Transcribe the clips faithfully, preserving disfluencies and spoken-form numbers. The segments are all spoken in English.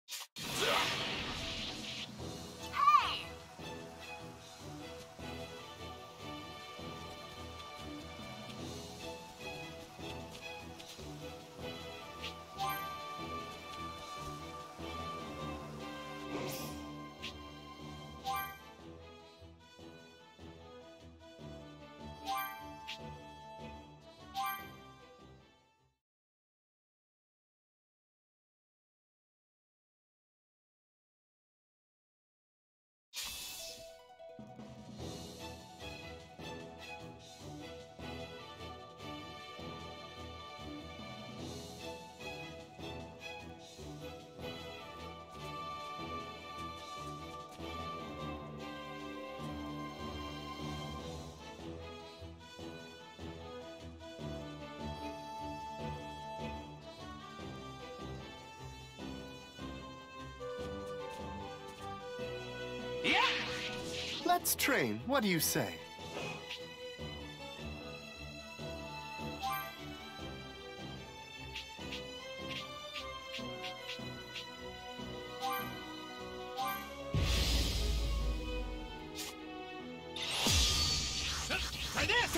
Let's train. What do you say? Try this!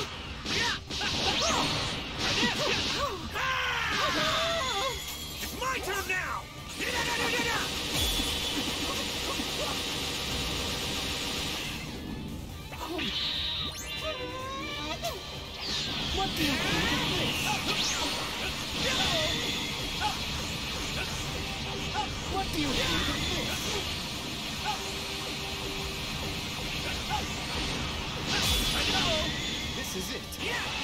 It's my turn now! What do you think of this? What do you think of this? This is it.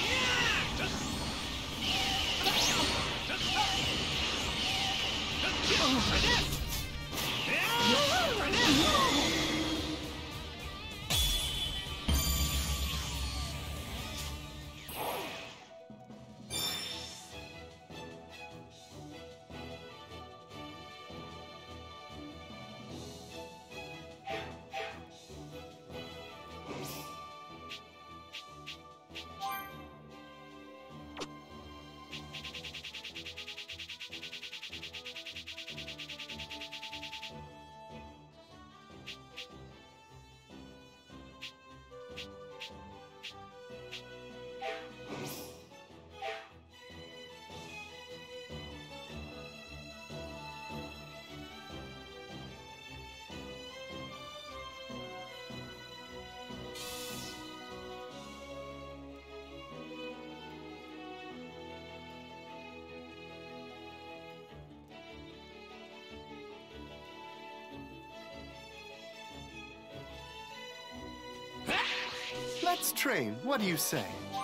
Let's train. What do you say?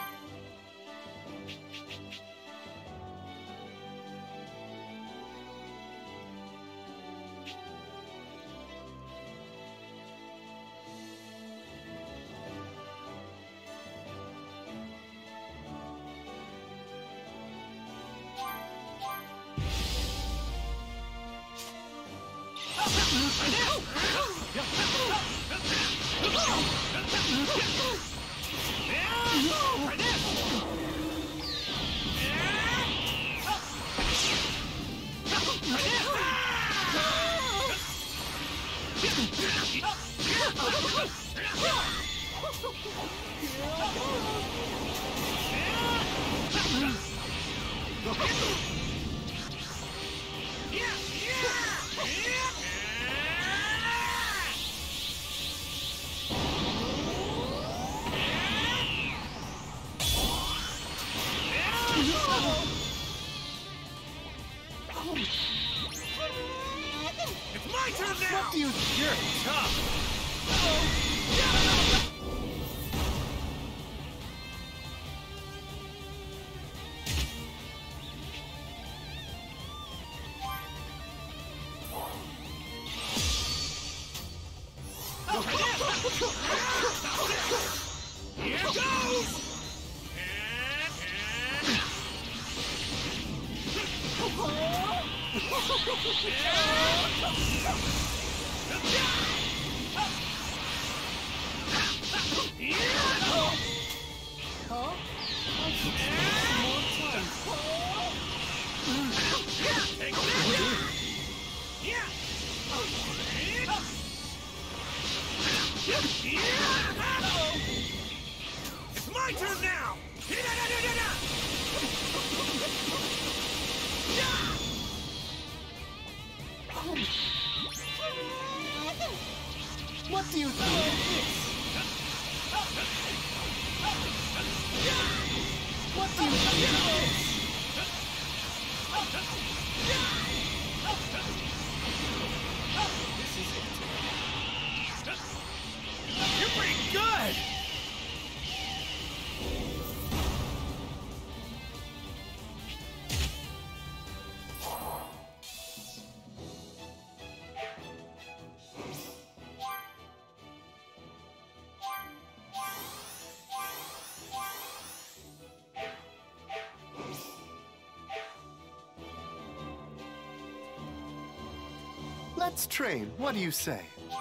It's my turn now! What do you... You're tough! Here goes! Huh? I should spend more time. Take this! Yeah! My turn now! What do you think of this? What do you think of this? This is it. You're pretty good! Let's train. What do you say?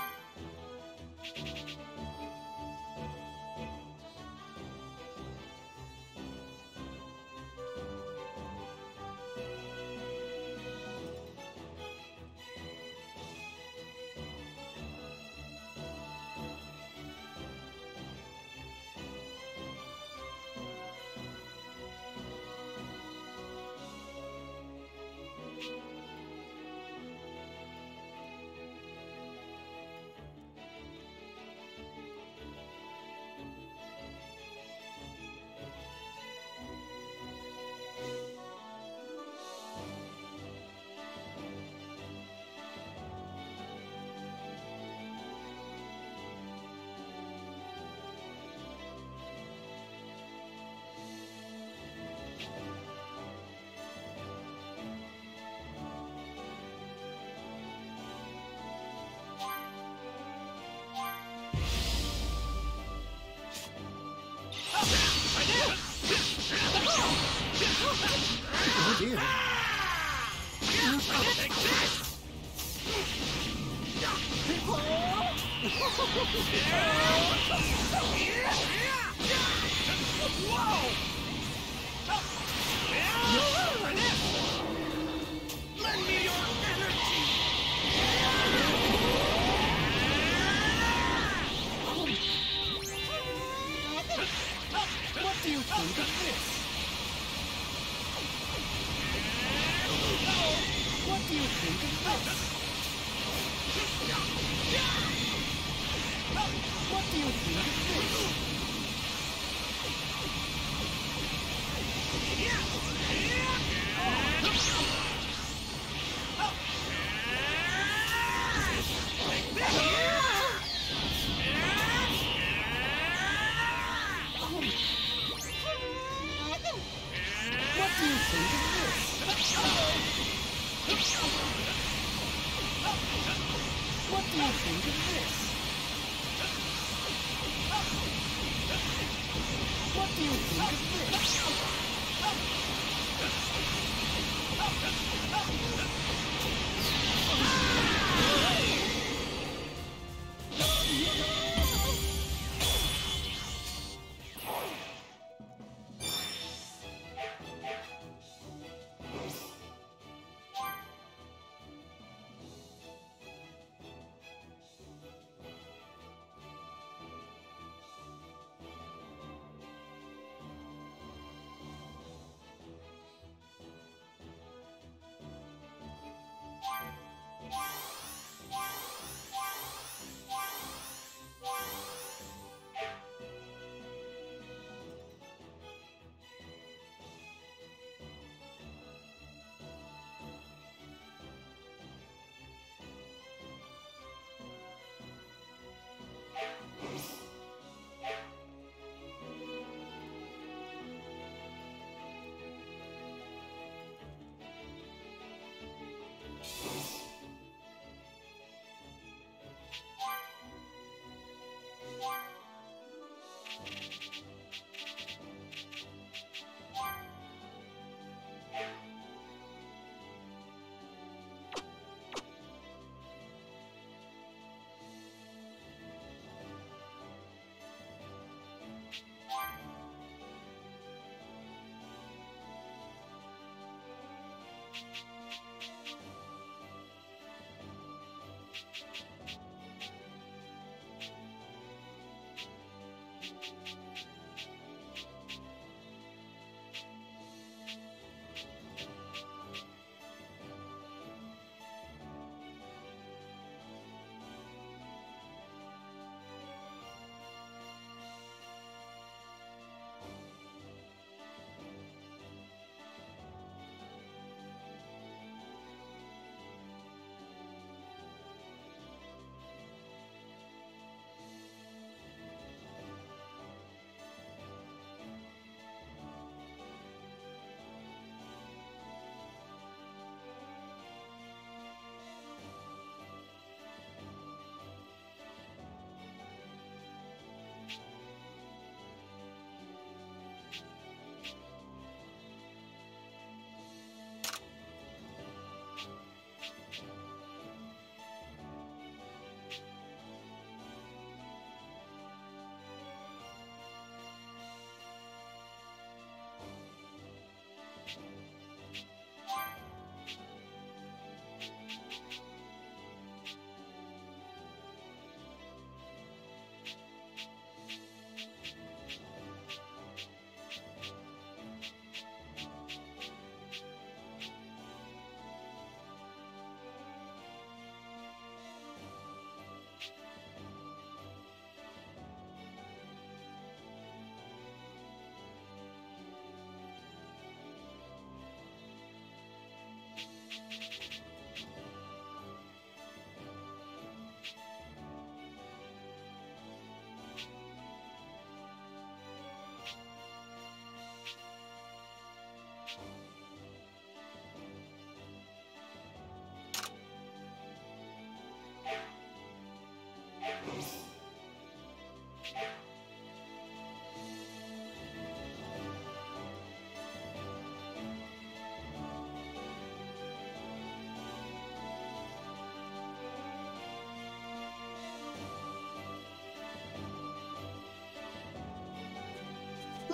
Oh dear. Take this! Whoa! Lend me your energy! What do you think of this? What do you think of this? What do you think of this? What do you think of this? What do you think of this? What do you think of this?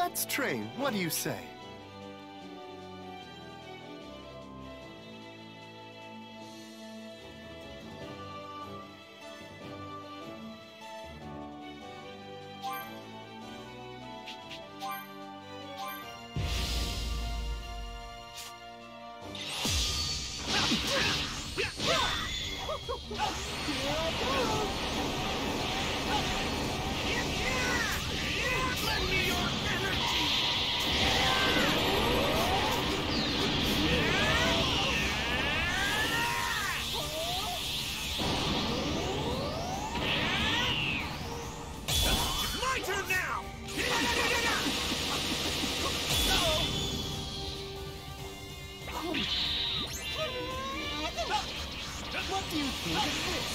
Let's train. What do you say? Lend me your energy! It's my turn now! What do you think of this?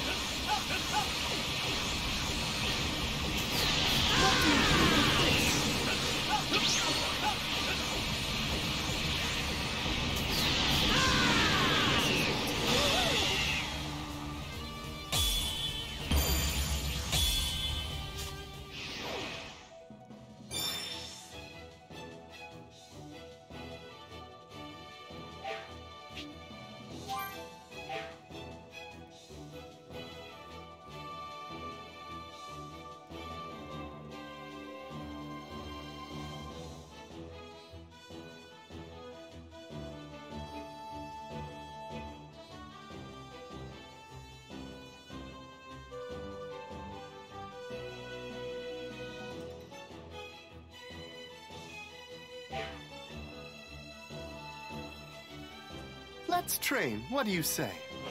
What do you think of this? Let's train. What do you say?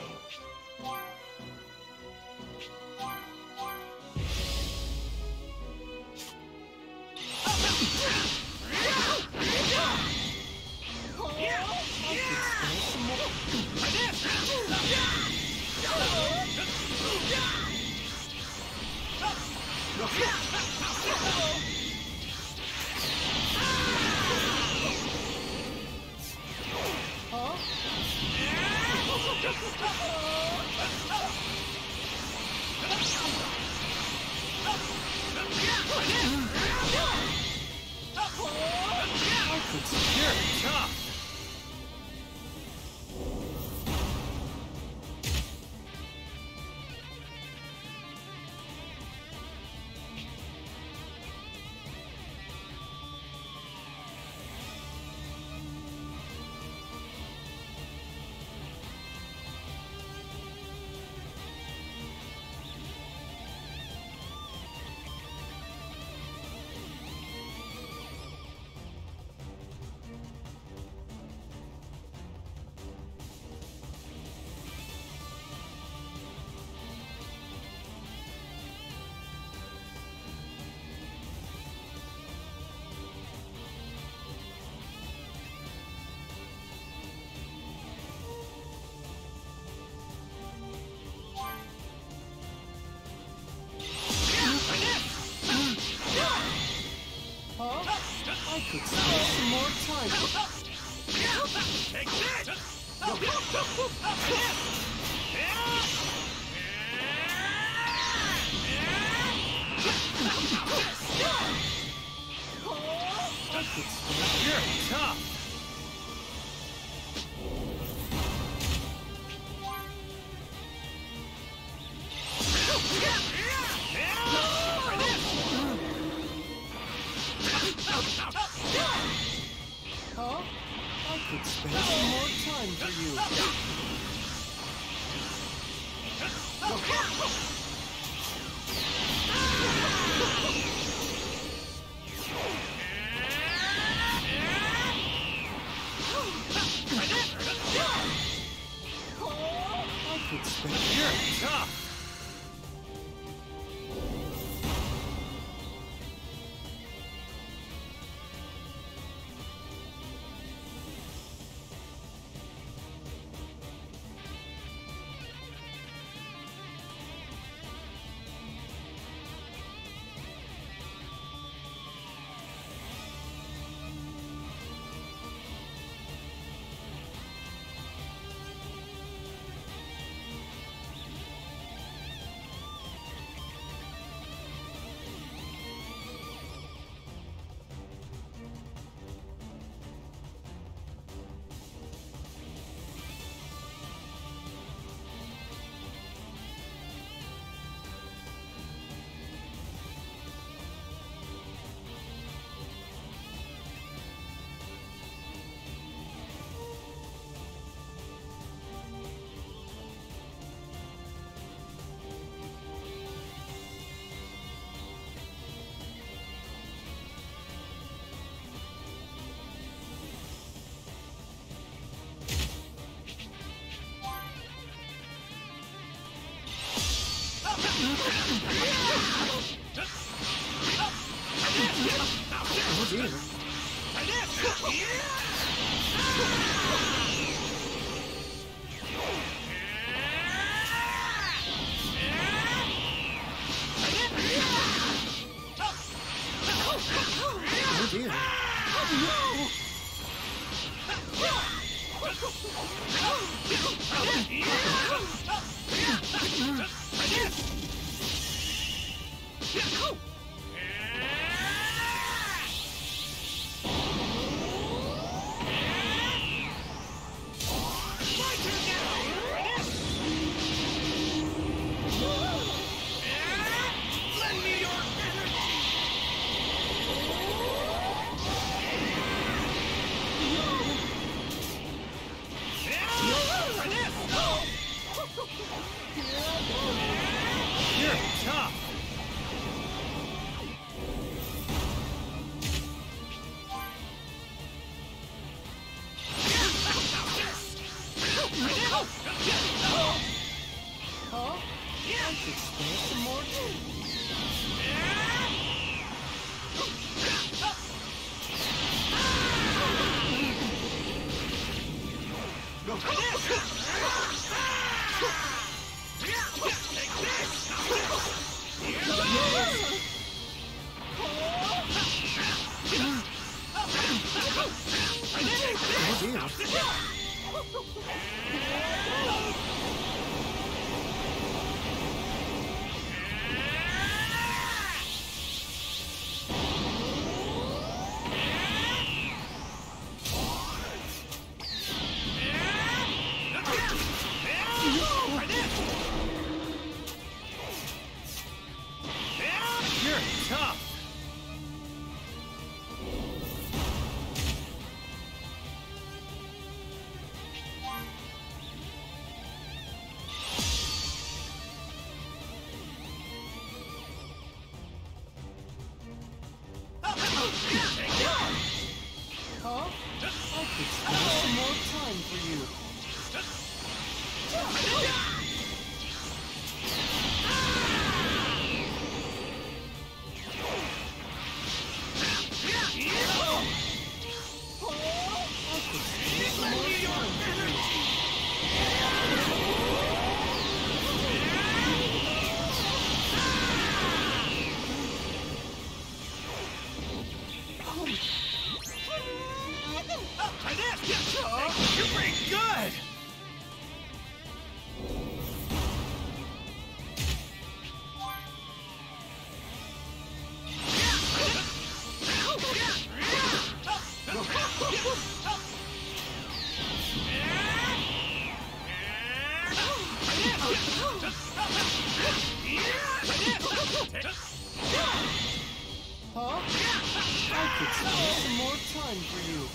You're tough! I could spare some more time. Take that! I could spare. You're tough! Huh? I could spare some more time for you. I could spare. You're tough! dear. Oh dear. You're tough. Huh? I could spare some more too. Oh dear. You're tough. Huh? I could spare some more time for you. I could spare some more time for you. You're pretty good. Huh? I could spare some more time for you.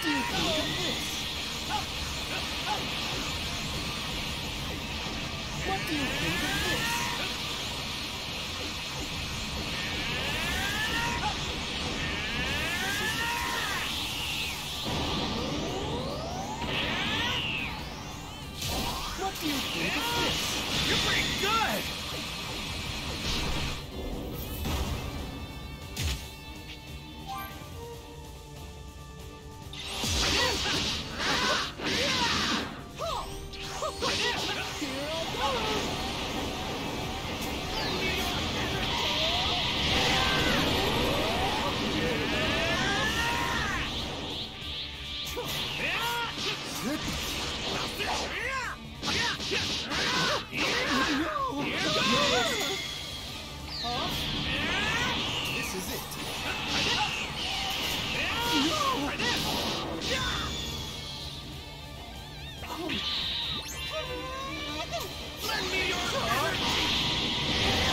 do you think of this? What do you think of this? What do you think of this? You're pretty good! This is it. Lend me your energy!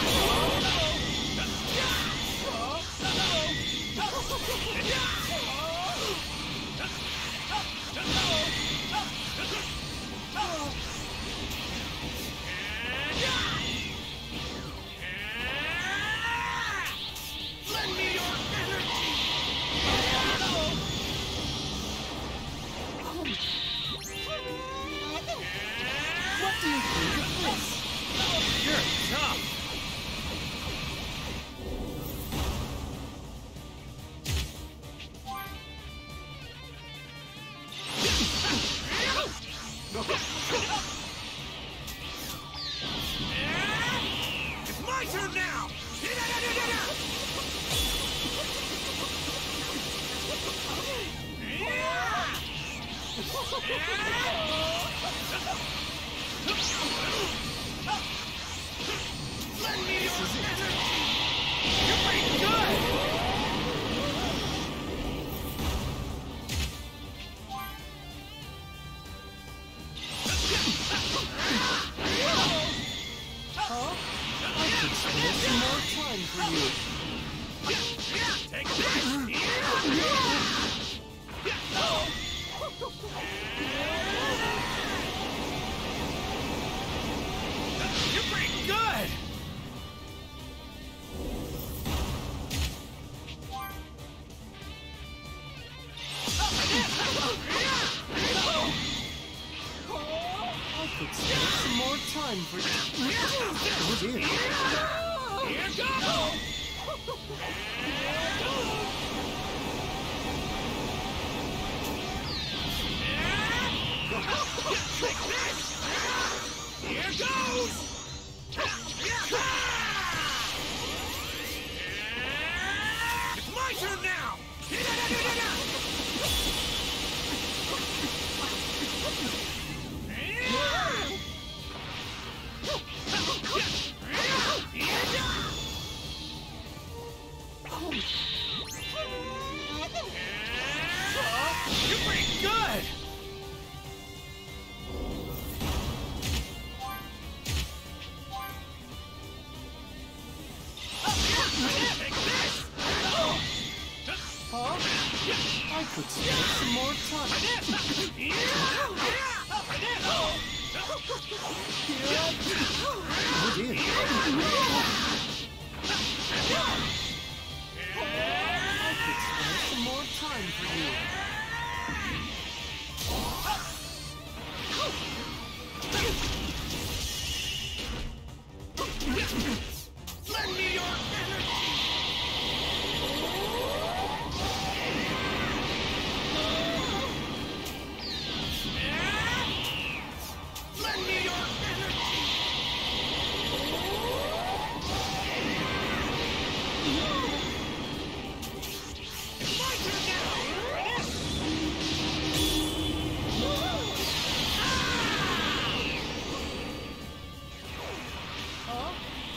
Lend me your energy! What do you think of this? You're tough! It's my turn now! Lend me your energy! You're pretty good! Huh? I could spare some more time for you. Take this! You're pretty good! I could spare some more time for you. Oh dear. Here goes! Take this! Here goes! It's my turn now! You're pretty good! Take this! Huh? I could spare some more time. Oh dear. I could spare some more time for you. Lend me your energy! Lend me your energy! It's my turn now! Huh?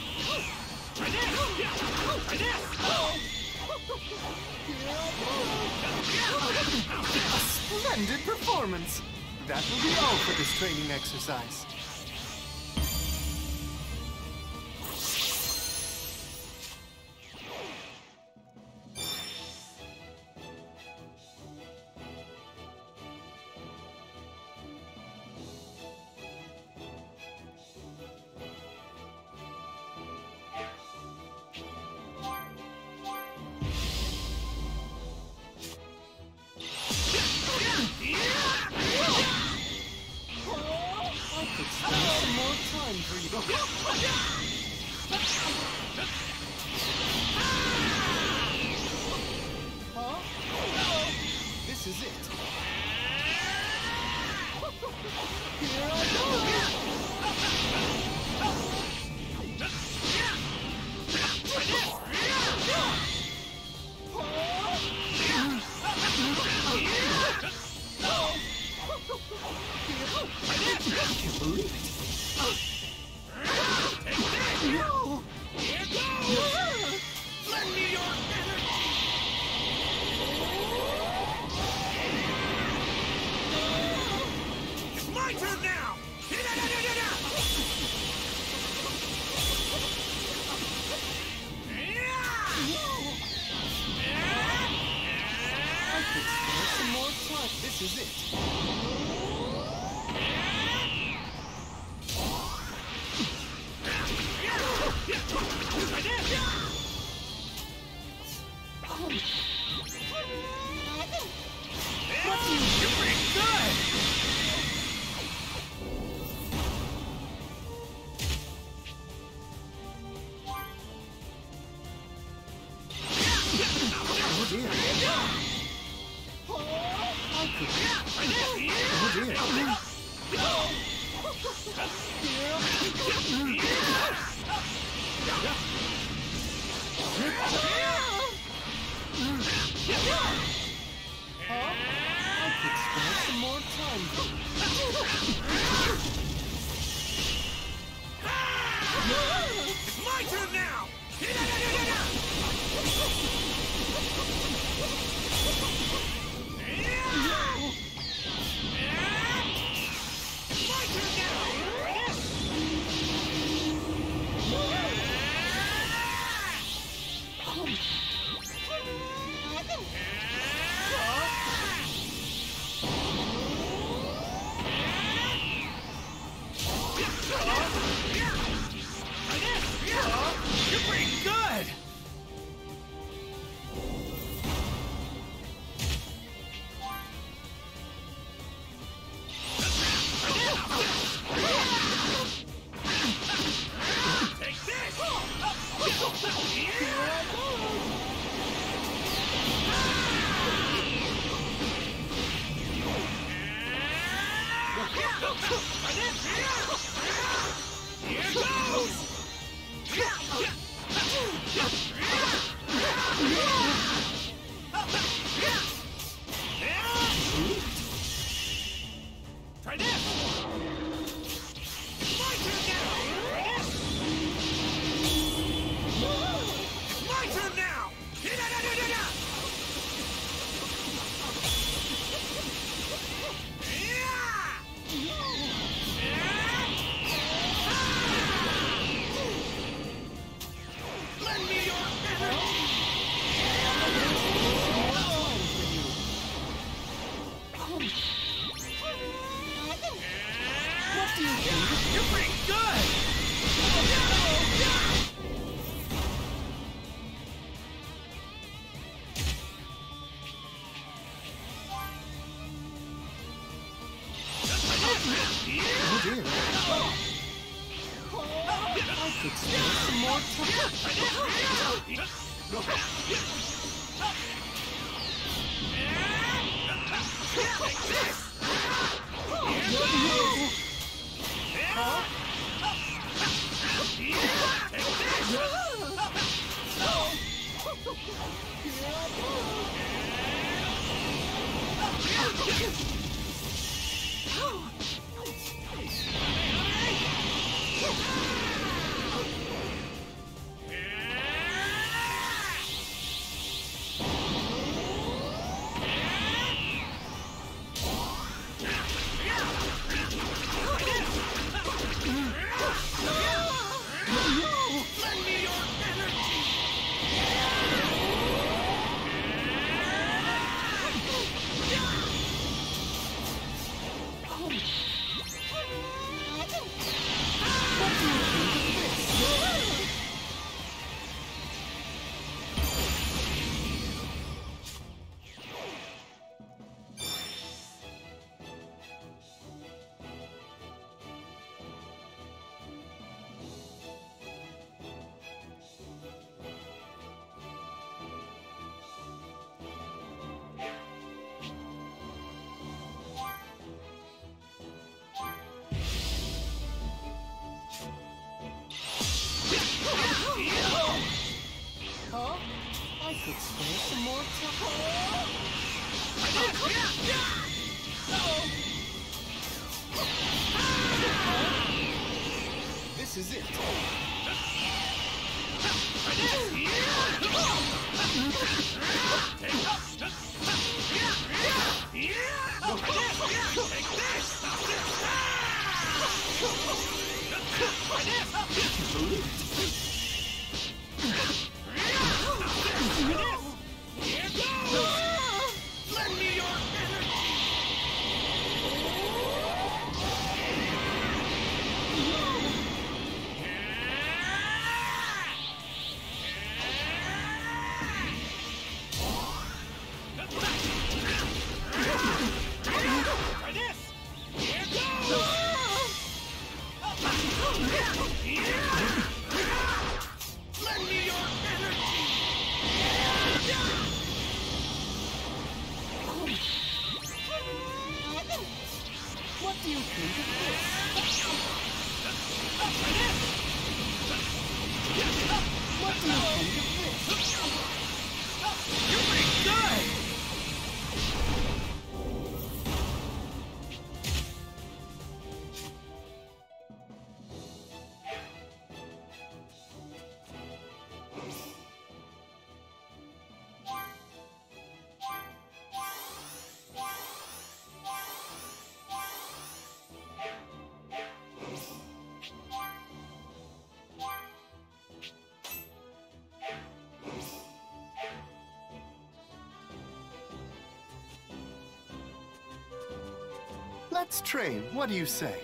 Splendid performance. That will be all for this training exercise. Huh? This is it. Here I can't believe it. No! Here goes! Lend me your energy! It's my turn now! I could spare some more time. This is it. You're pretty good! Oh dear. I could. Oh dear. Huh? I could spare some more time. It's my turn now! It's my turn You're pretty good! Take this! Here goes! Try this! It's my turn now! It's my turn now! Lend me your energy! What do you think? You're pretty good! Oh dear. I could spare some more Lend me your energy! could spare some more time. This is it. Lend me your energy! Try this! Here goes! Lend me your energy! What do you think of this? Try this! What do you think of this? You're pretty good! Let's train. What do you say?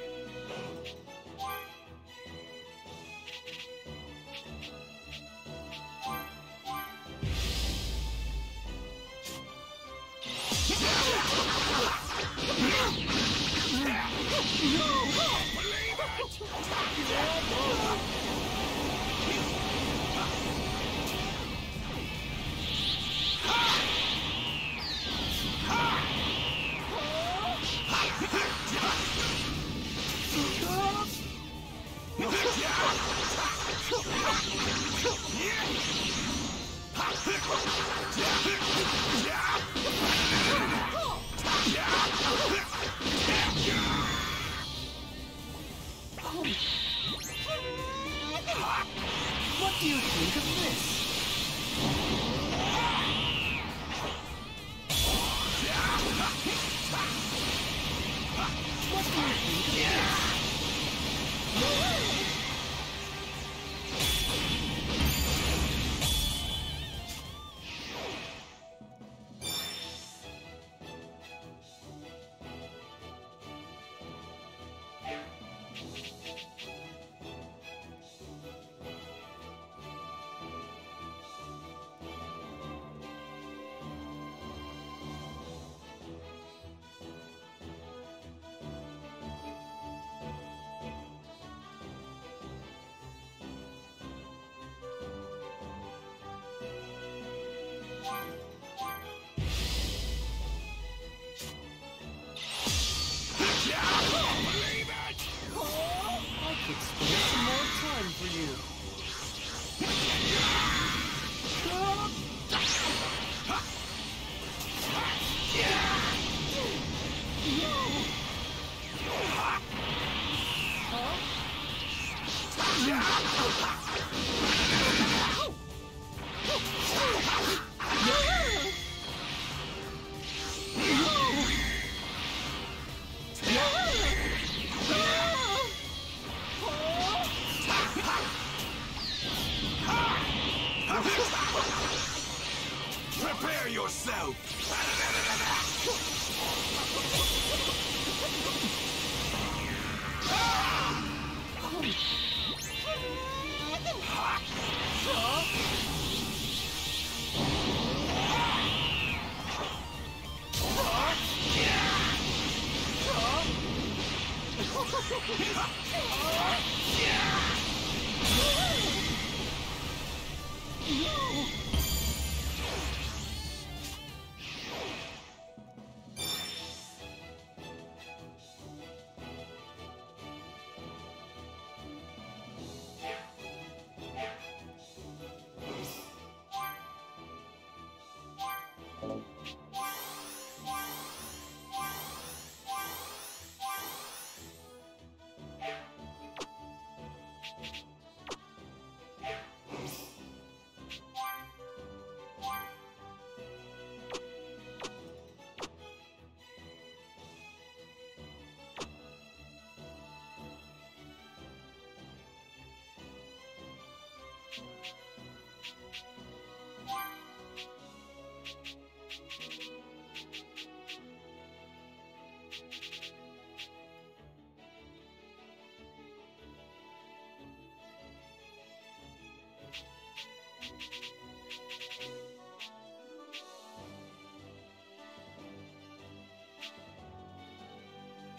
What do you think of this? What do you think of this? I could spare some more time for you. Prepare yourself!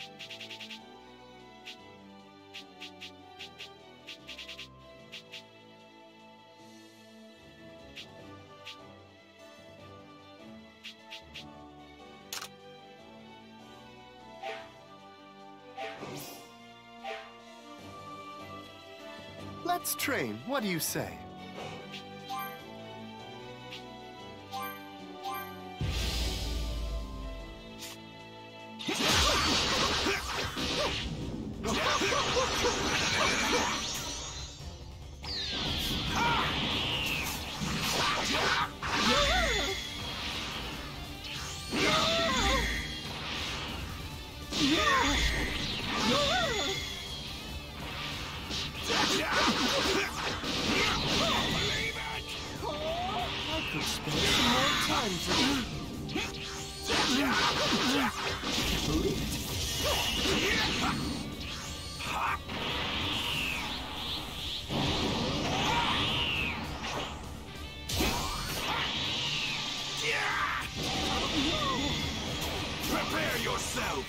Let's train. What do you say? Prepare yourself!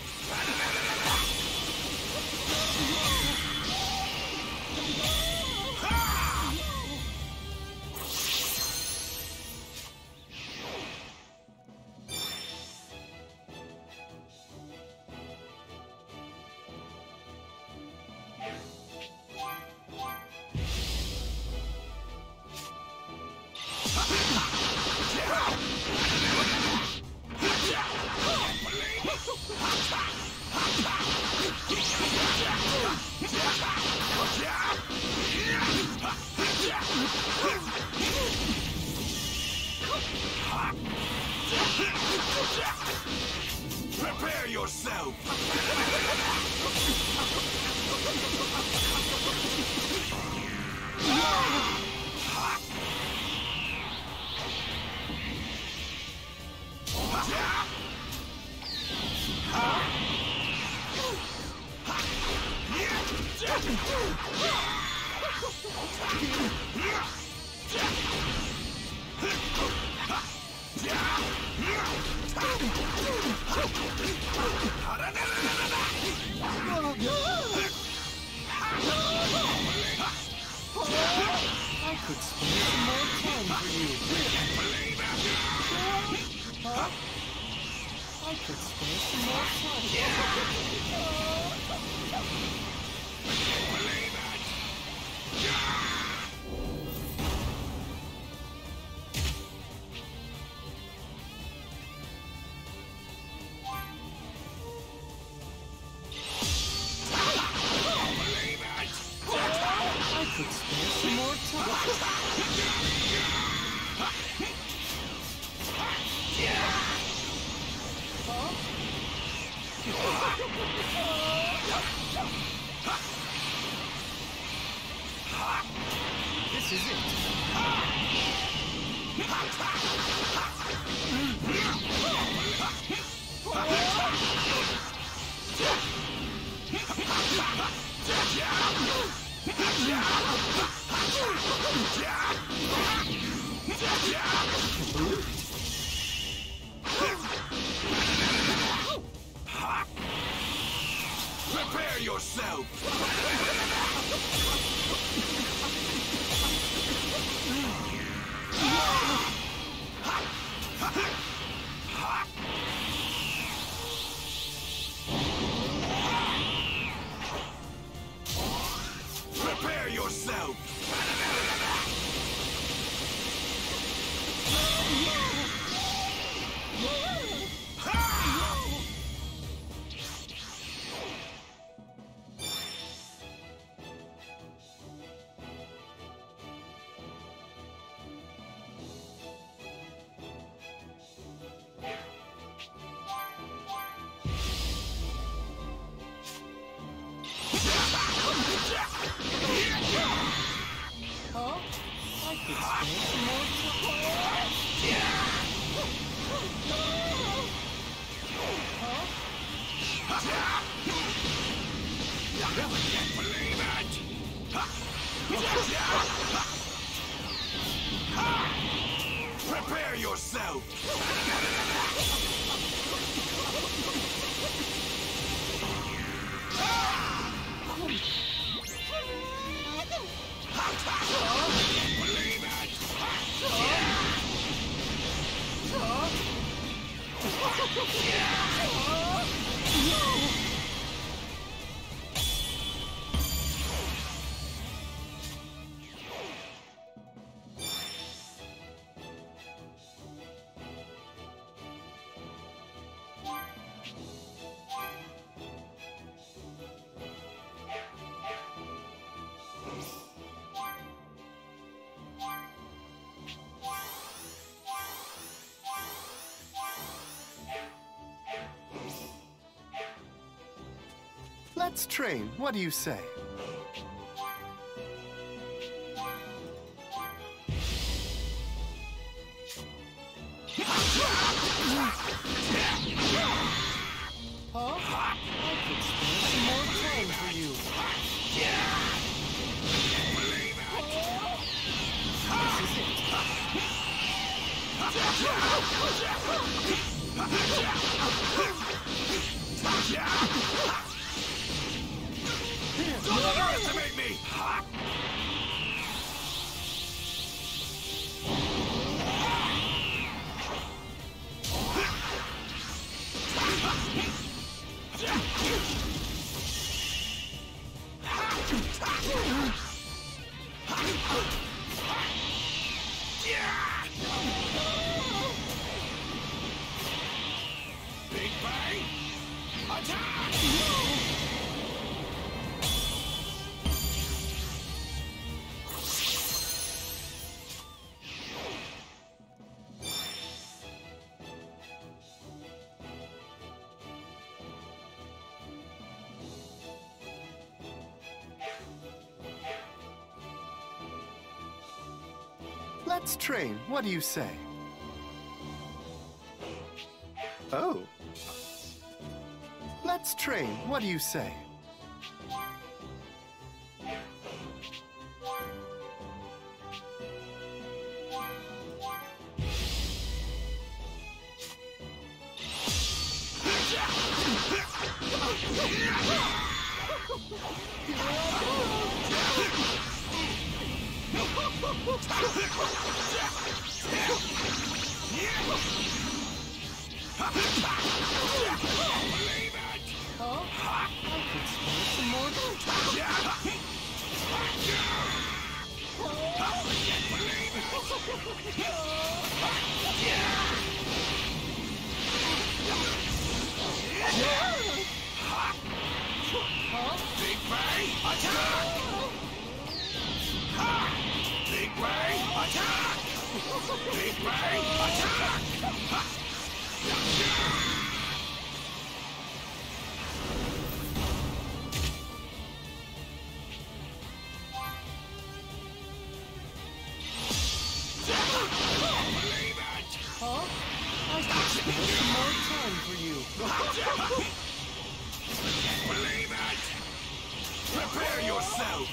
Prepare yourself! I could spare some more time for you. Huh? I could spare some more I could spare some more This is it. Prepare yourself! Prepare yourself! Huh? I could spare some more Prepare yourself! Let's train. What do you say? Huh? I could spare some more time for you. Don't underestimate me! Big Bang! Attack! Let's train. What do you say? Oh. Let's train. What do you say? Huh? I could spare some more time. Huh? Big Bang! Attack! Ha! Big Bang! Attack! Big Bang! Attack! Ha! Believe it! Huh? I could spare some more time for you. Believe it! Prepare yourself!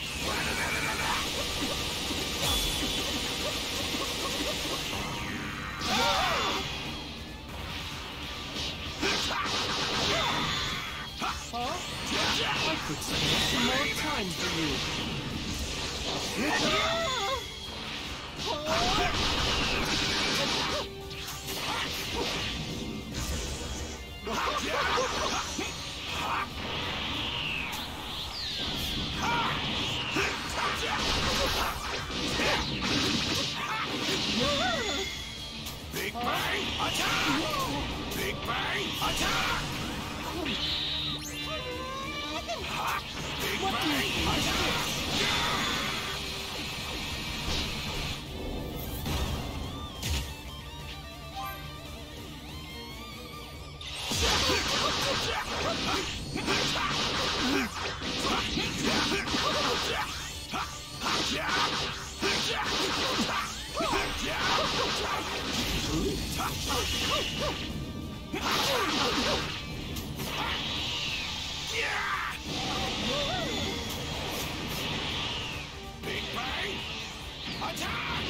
Huh? I could spare some more time for you. Big Bang! Attack! Big Bang! Attack! Big Bang! Attack! Big Bang! Attack!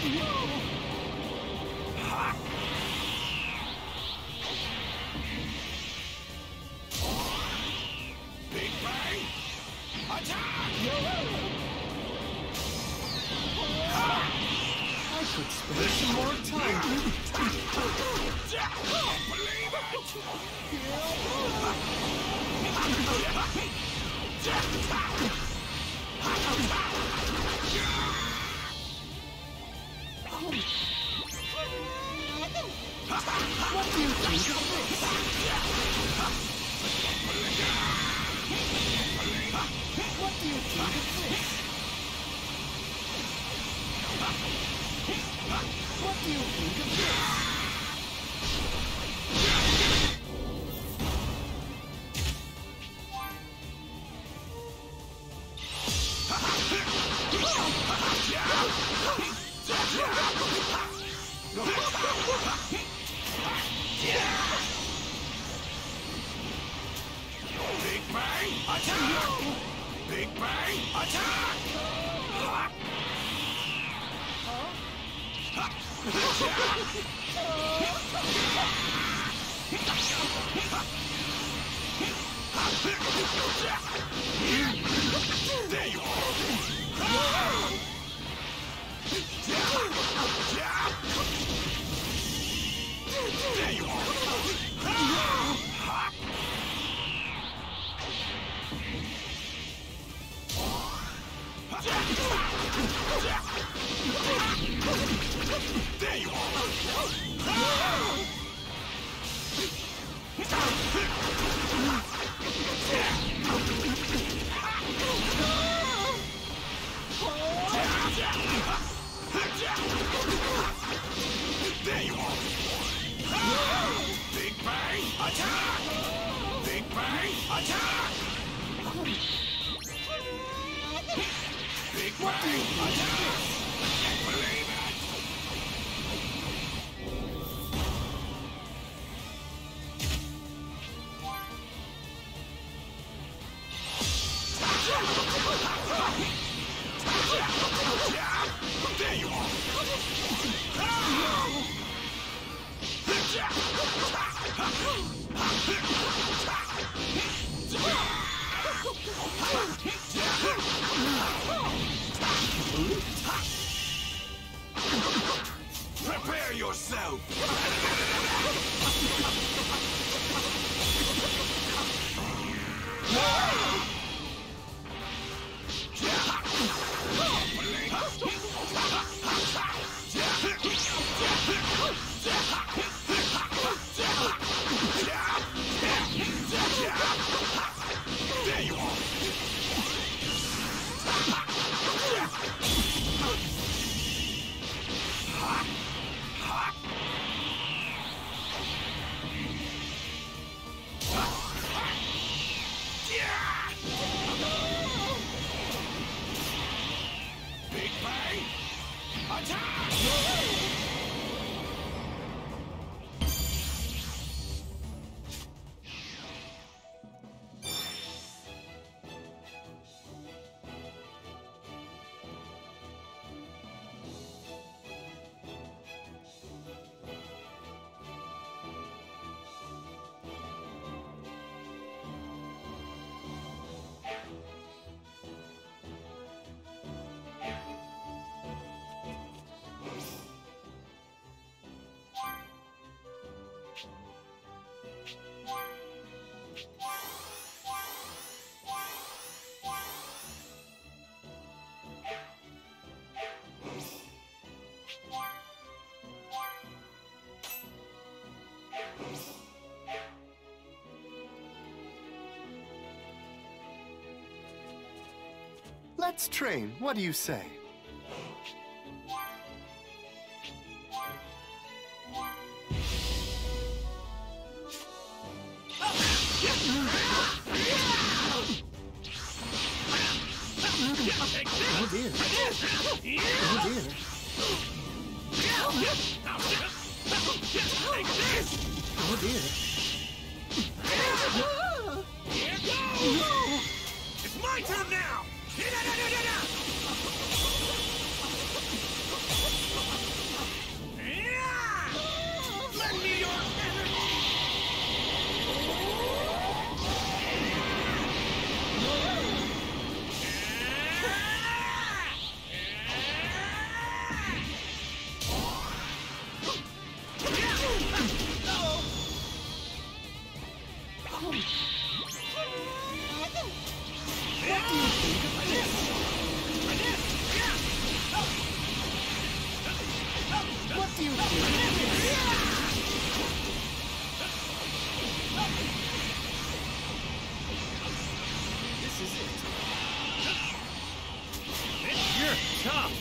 Big Bang! Attack! I could could spare some more time. What do you think of this? What do you think of this? What do you think of this? Big Bang, attack! Big Bang, attack! There you are! There you are! There you are! There you are! Big Bang, attack! Big Bang, attack! Big Bang, attack! Believe it! There you are! Prepare yourself! There you are! Big Bang, attack! Let's train. What do you say? Oh dear. Oh dear. Oh dear. Here goes! It's my turn now! Lend me your energy! What do you think? This is it. You're tough!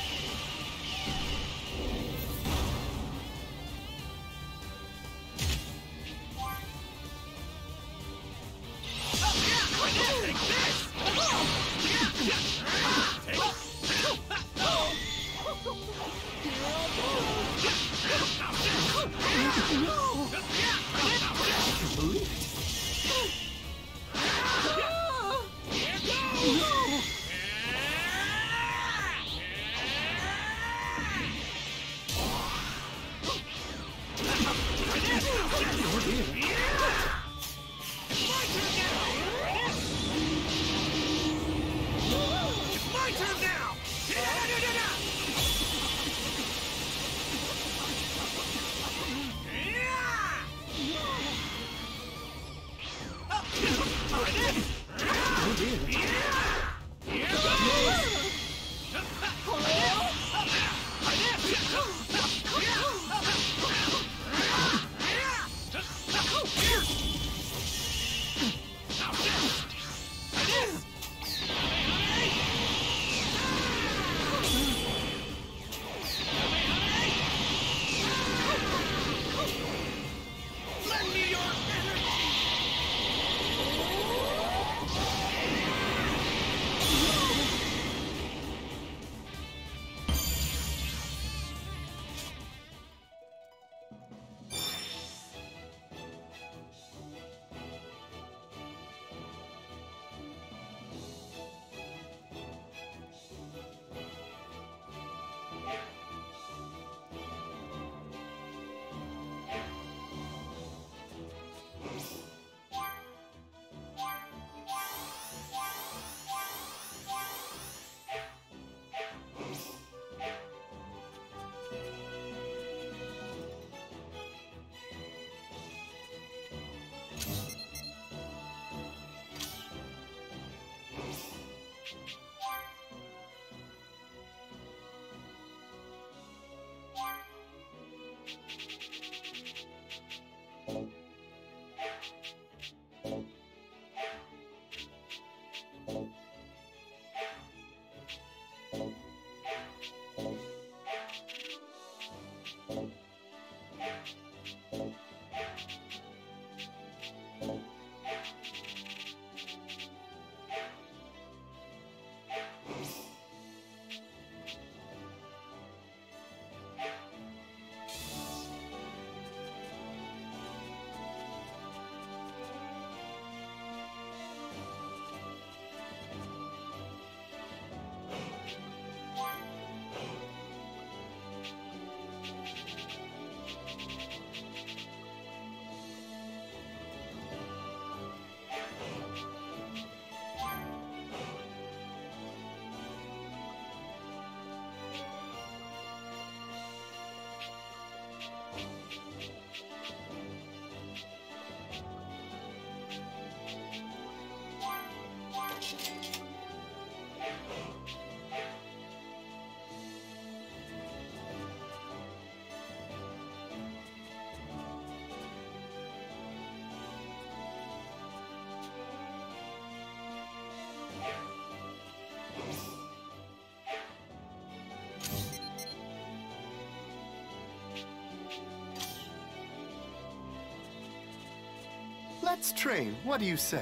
Let's train. What do you say?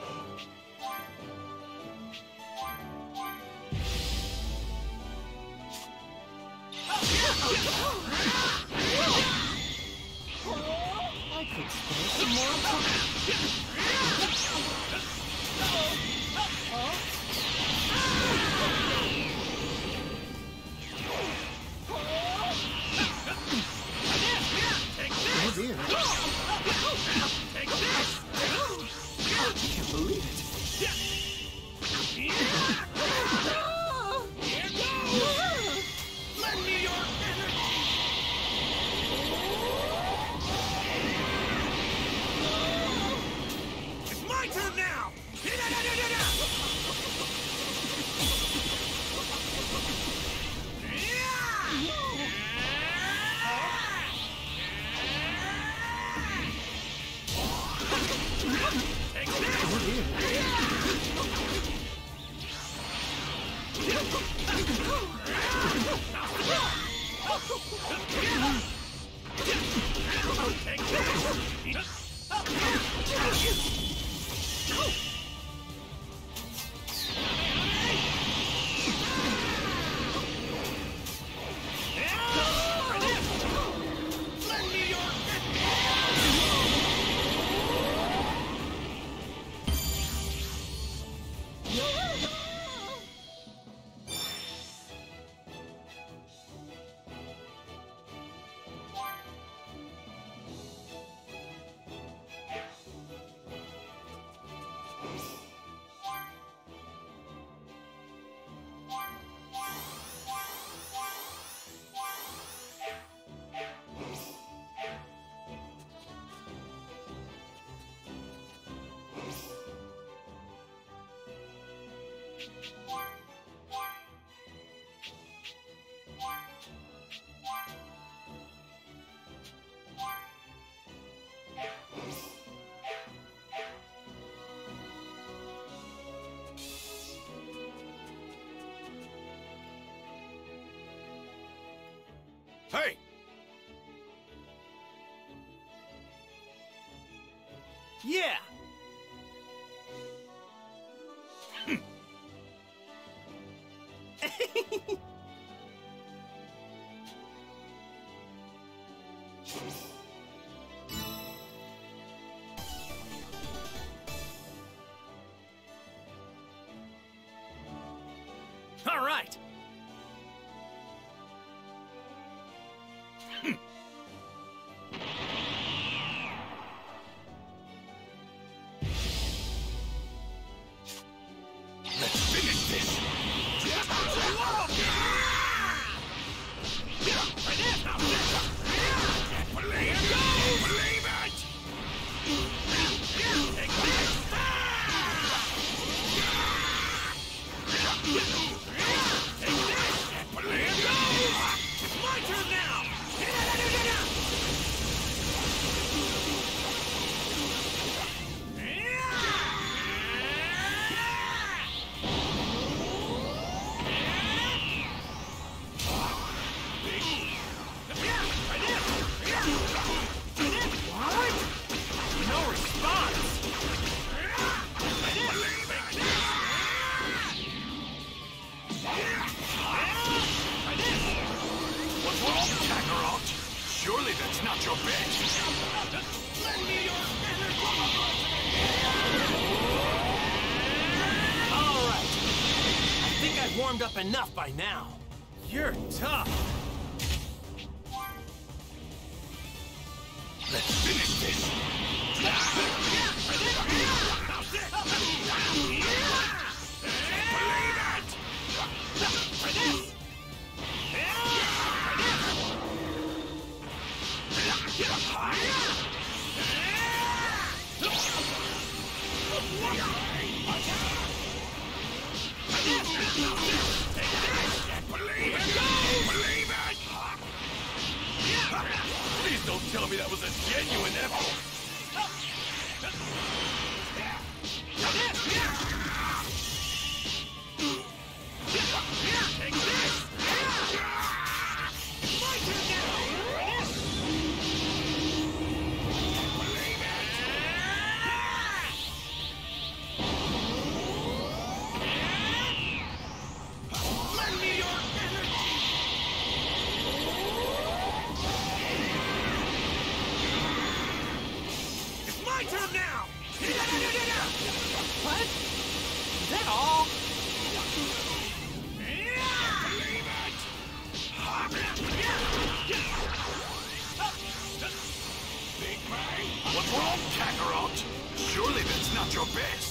I could spare some more Oh dear. I can't believe it. Lend me your energy! my turn now! Hey! Yeah! All right! Surely that's not your best. Lend me your energy! All right. I think I've warmed up enough by now. You're tough! Let's finish this. Please don't tell me that was a genuine effort. My turn now! What? Is that all? Big Bang? What's wrong, Kakarot? Surely that's not your best.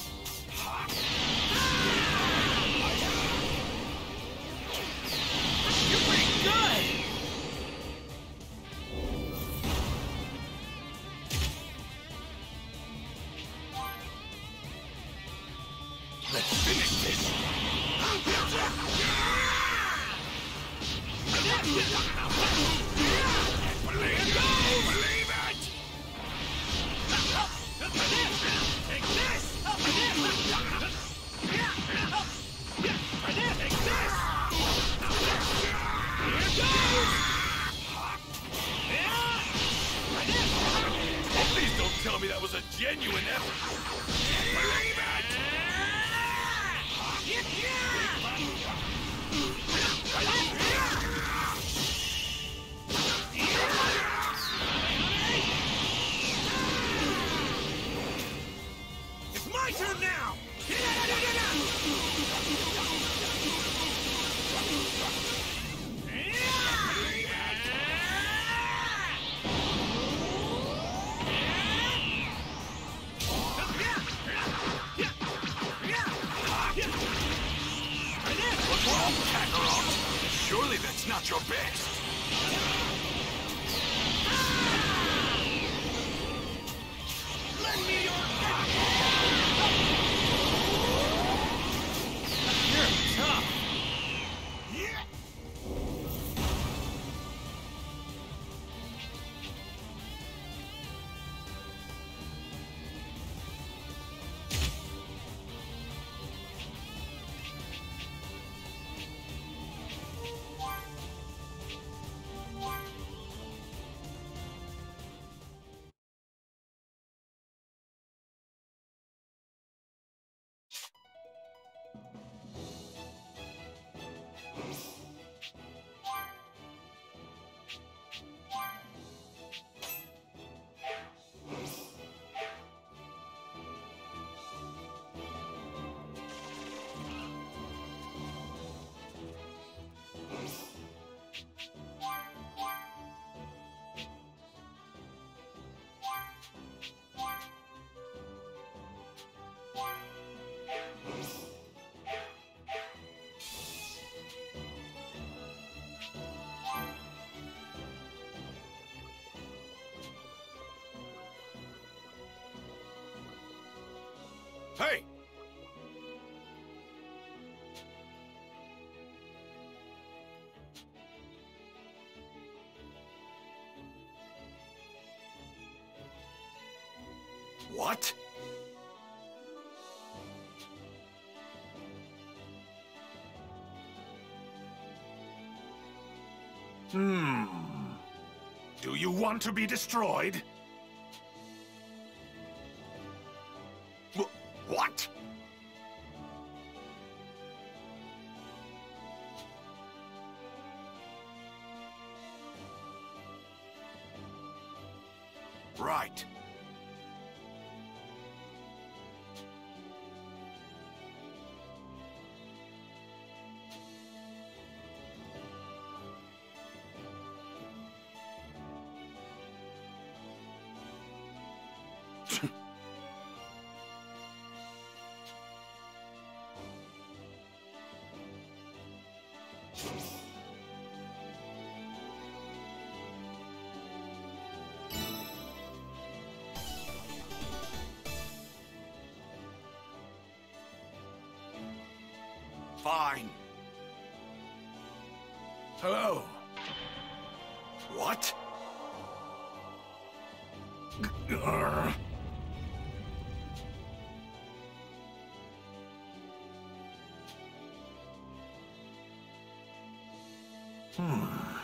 You're pretty good! Believe it! Believe it! Take this! Take this! Here goes! Please don't tell me that was a genuine effort. Believe it! It's my turn now! What's wrong, Kakarot? Surely that's not your best. Lend me your You're tough. Hey! What? Hmm. Do you want to be destroyed? Wh- What? Right. Fine. Hello. What? Grr. Hmm.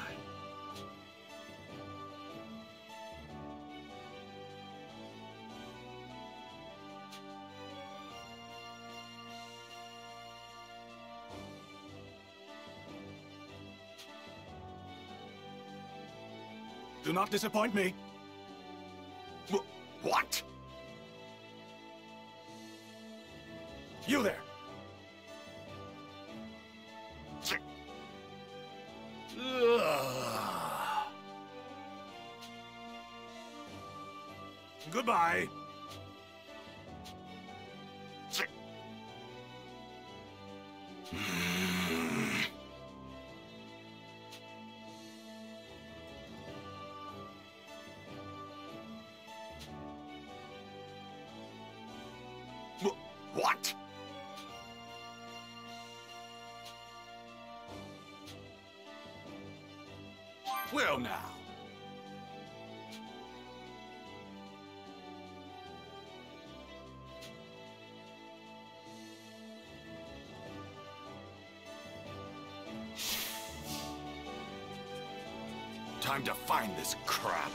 Do not disappoint me. Wh- What? You there. Ugh. Goodbye. Wh- What? Well now. Time to find this crap.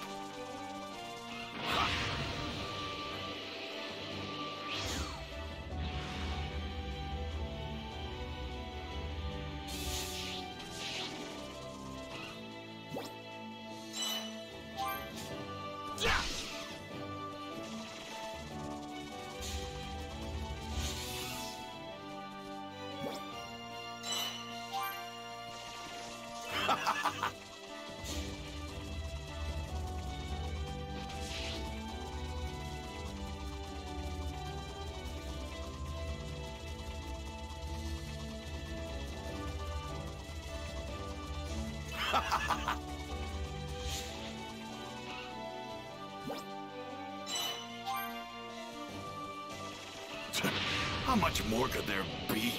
How much more could there be?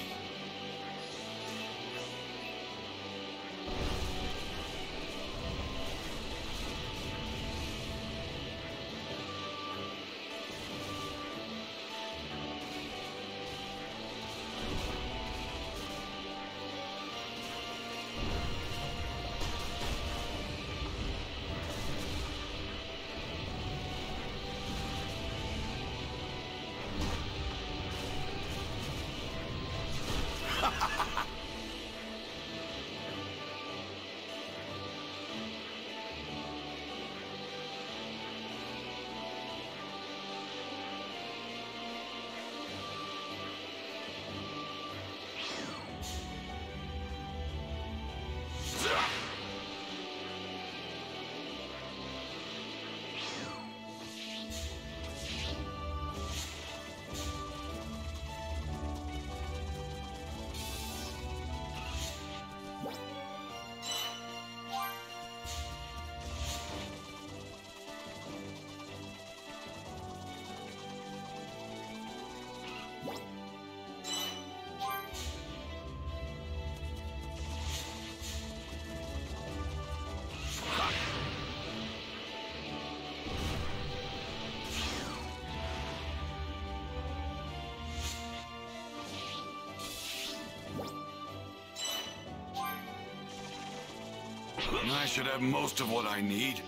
I should have most of what I need.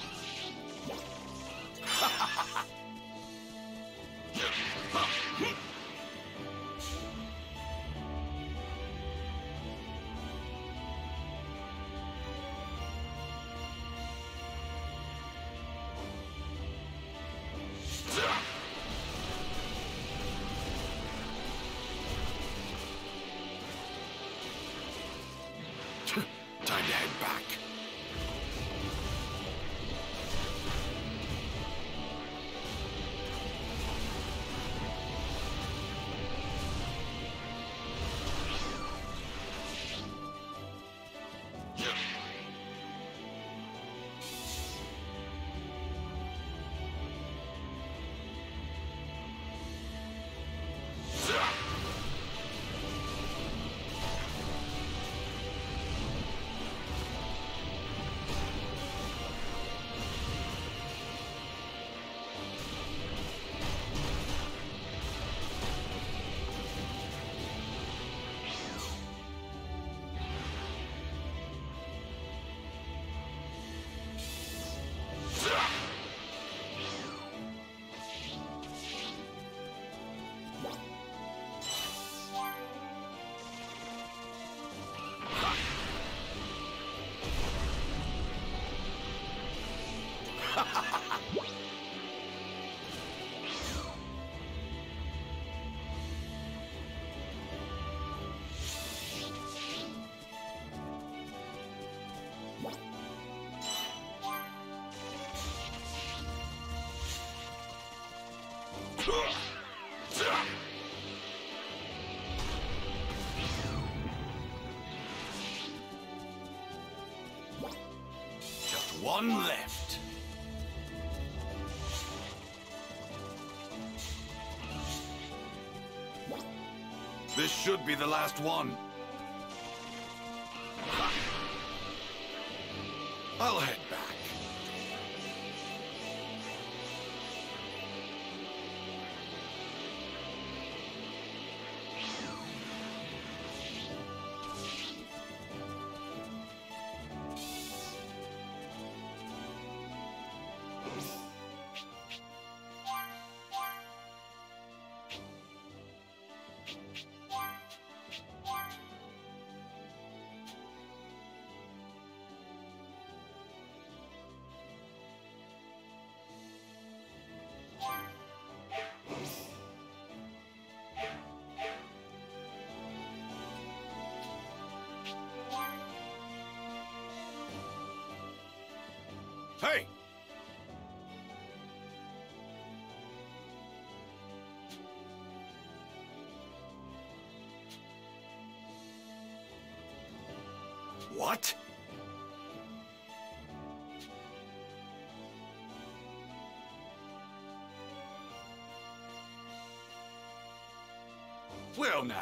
Time to head back. Just one left. This should be the last one. I'll head back. Hey! What? Well now.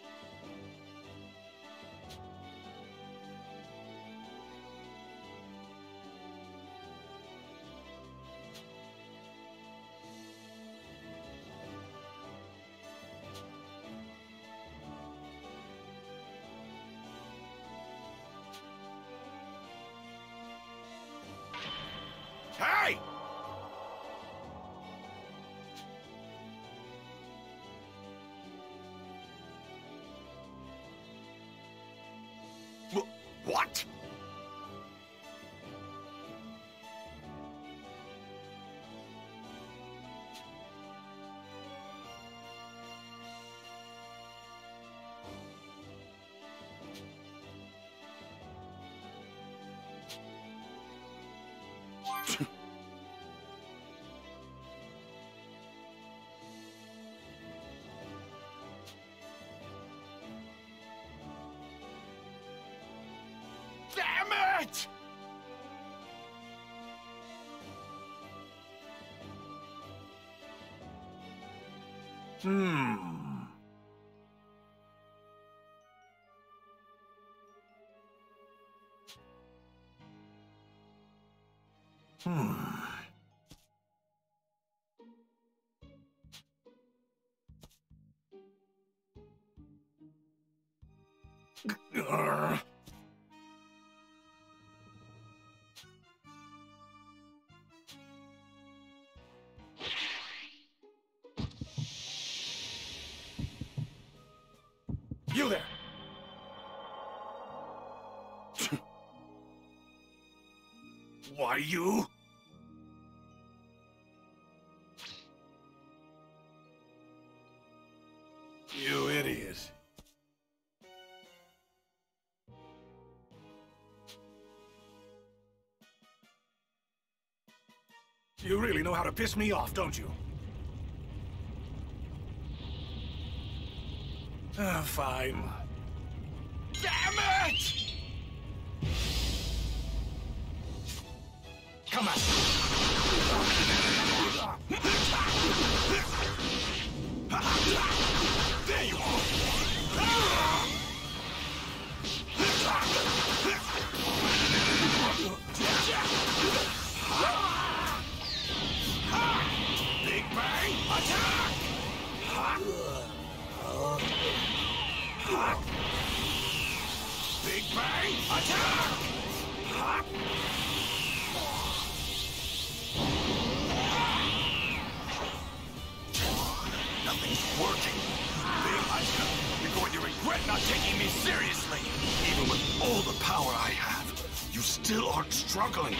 Hey! Wh- What? Damn it! Hmm. Hmm. Grr. You there! Why you? You idiot. You really know how to piss me off, don't you? Ah, fine. Damn it! Come on. There you are. Big Bang, attack! Big Bang, attack! Nothing's working. Big Ika, you're going to regret not taking me seriously. Even with all the power I have, you still aren't struggling.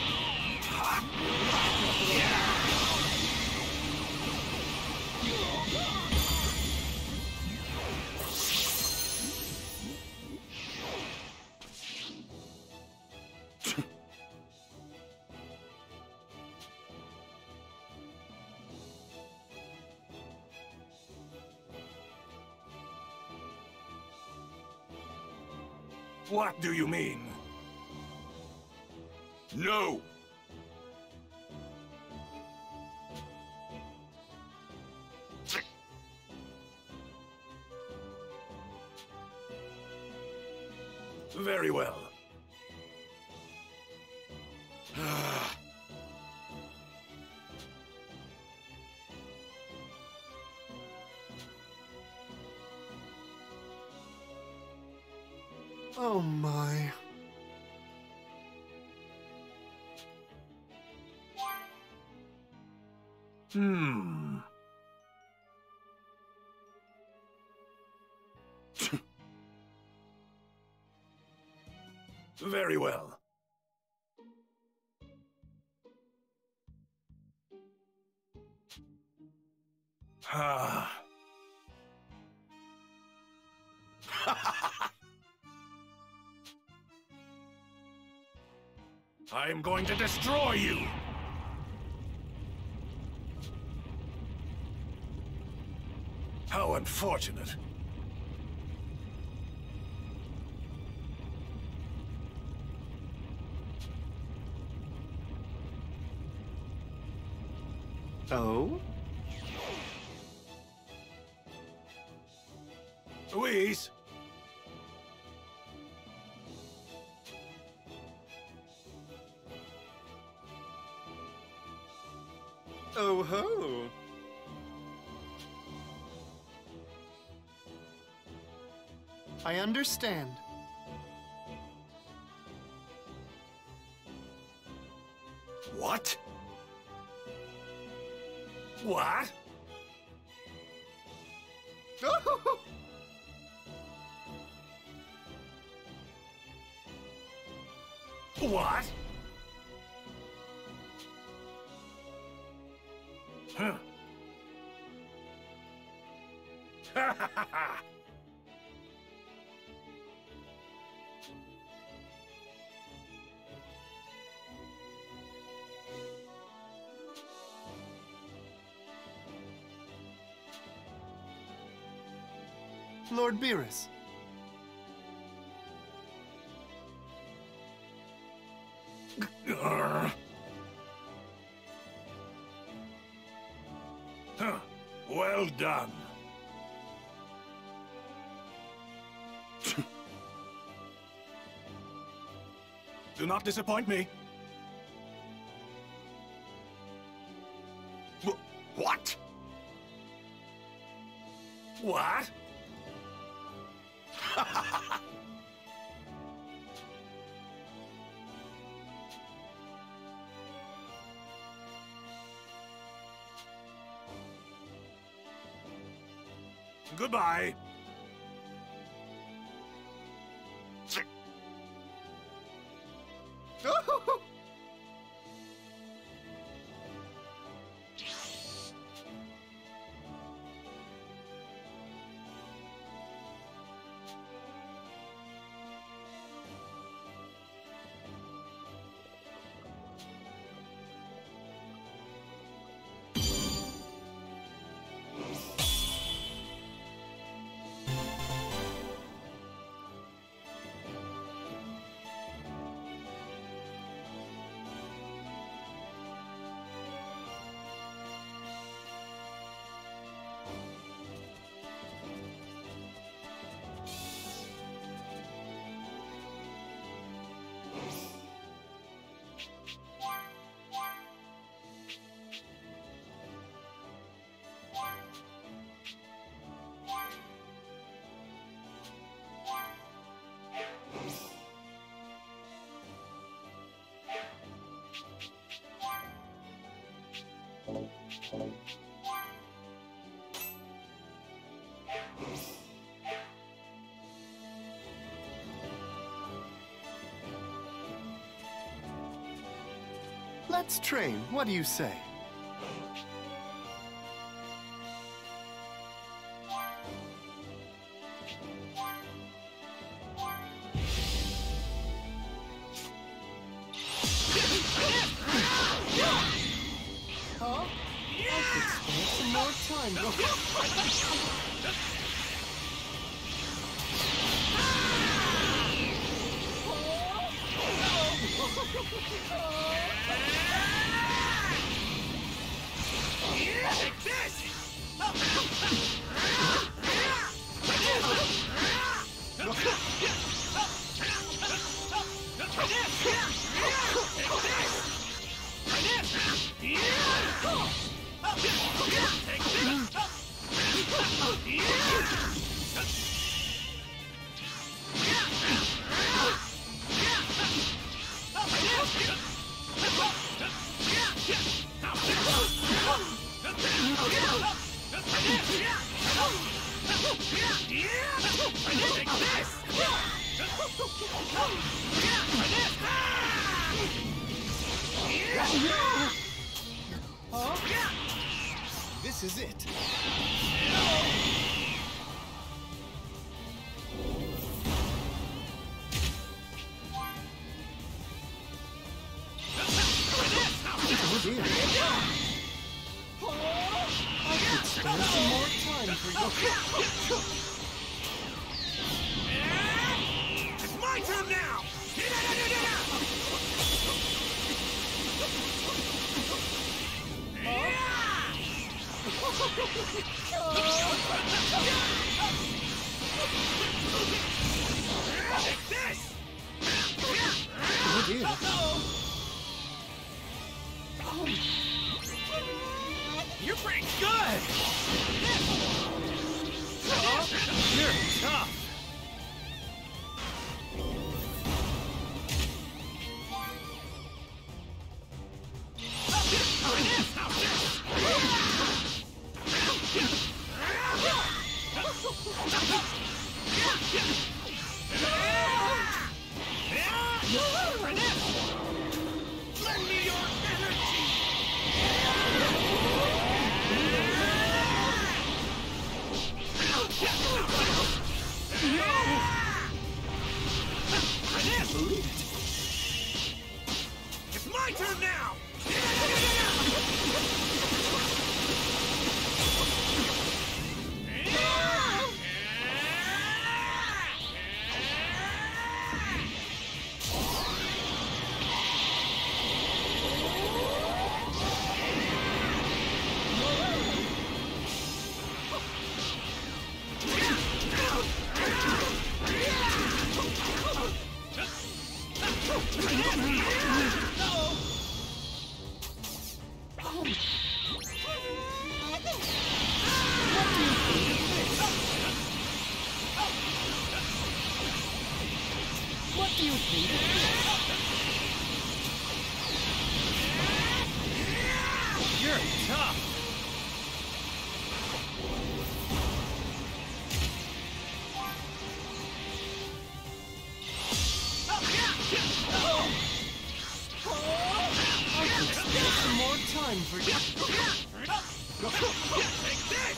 What do you mean? No! Very well. Oh my. Hmm. Very well. Ah. I am going to destroy you! How unfortunate. Oh? Louise! Oh ho! I understand. What? What? What? Huh. Ha ha ha ha! Lord Beerus. Huh. Well done. Do not disappoint me. Wh- What? What? Goodbye. Let's train. What do you say? Huh? I could spare some more time. Take this! This is it. Oh dear. I could spare some more time for you. It's my turn now! Take this! Oh dear. You're pretty good! You're tough! Lend me your energy! It's my turn now! What do you think? You're tough! I could spare some more time for you. Take this!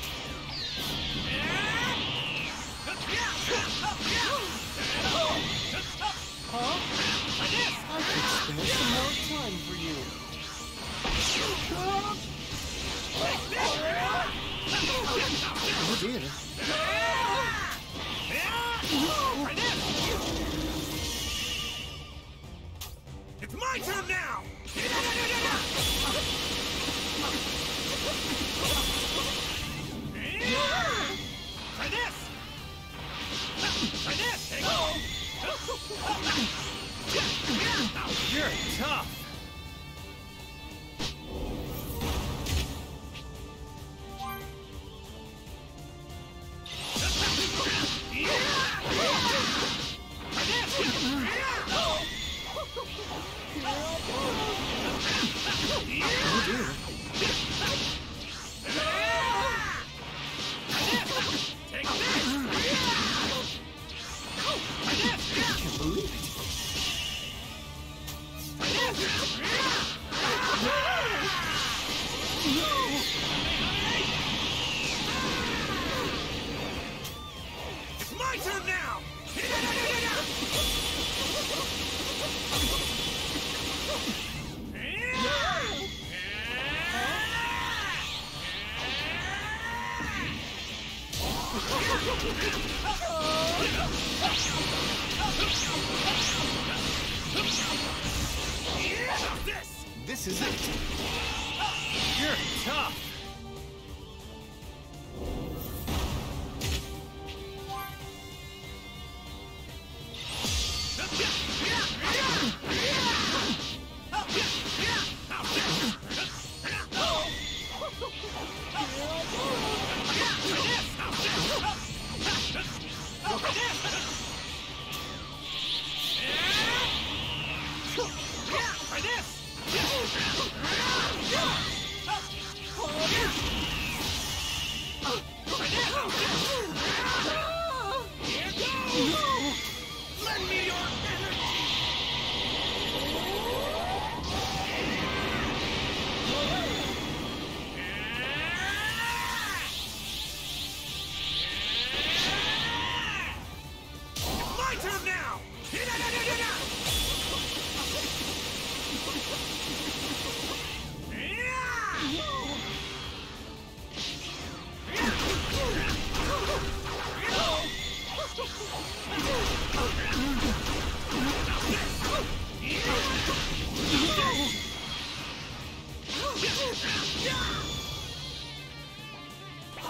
Huh? I could spare some more time for you. Oh dear. It's my turn now! Try this! Try this! You're tough! Oh dear. Take this! I can't believe it. It's my turn now! This! This is it. You're tough! Try this!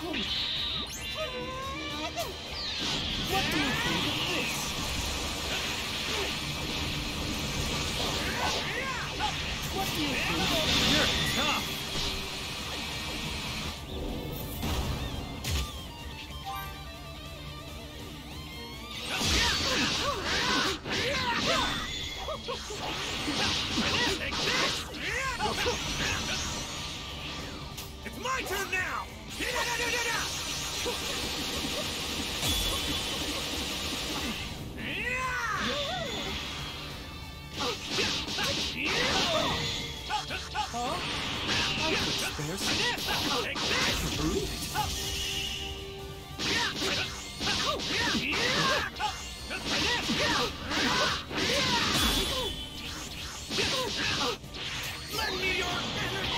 What do you think of this? What do you think of this? You're tough! It's my turn now! Huh? I could spare some. I can believe it. Lend me your energy!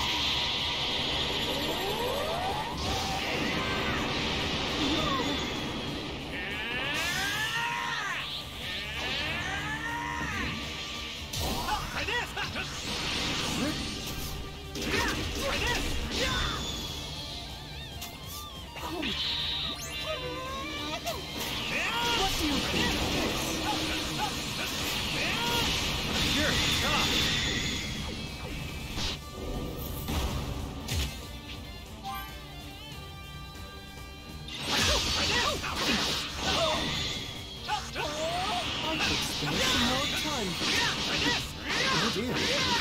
What do you think of this? You're tough! I could spare some more time. Oh dear.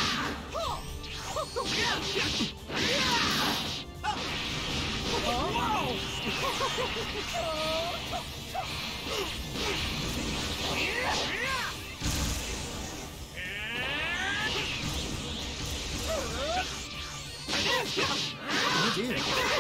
Oh dear.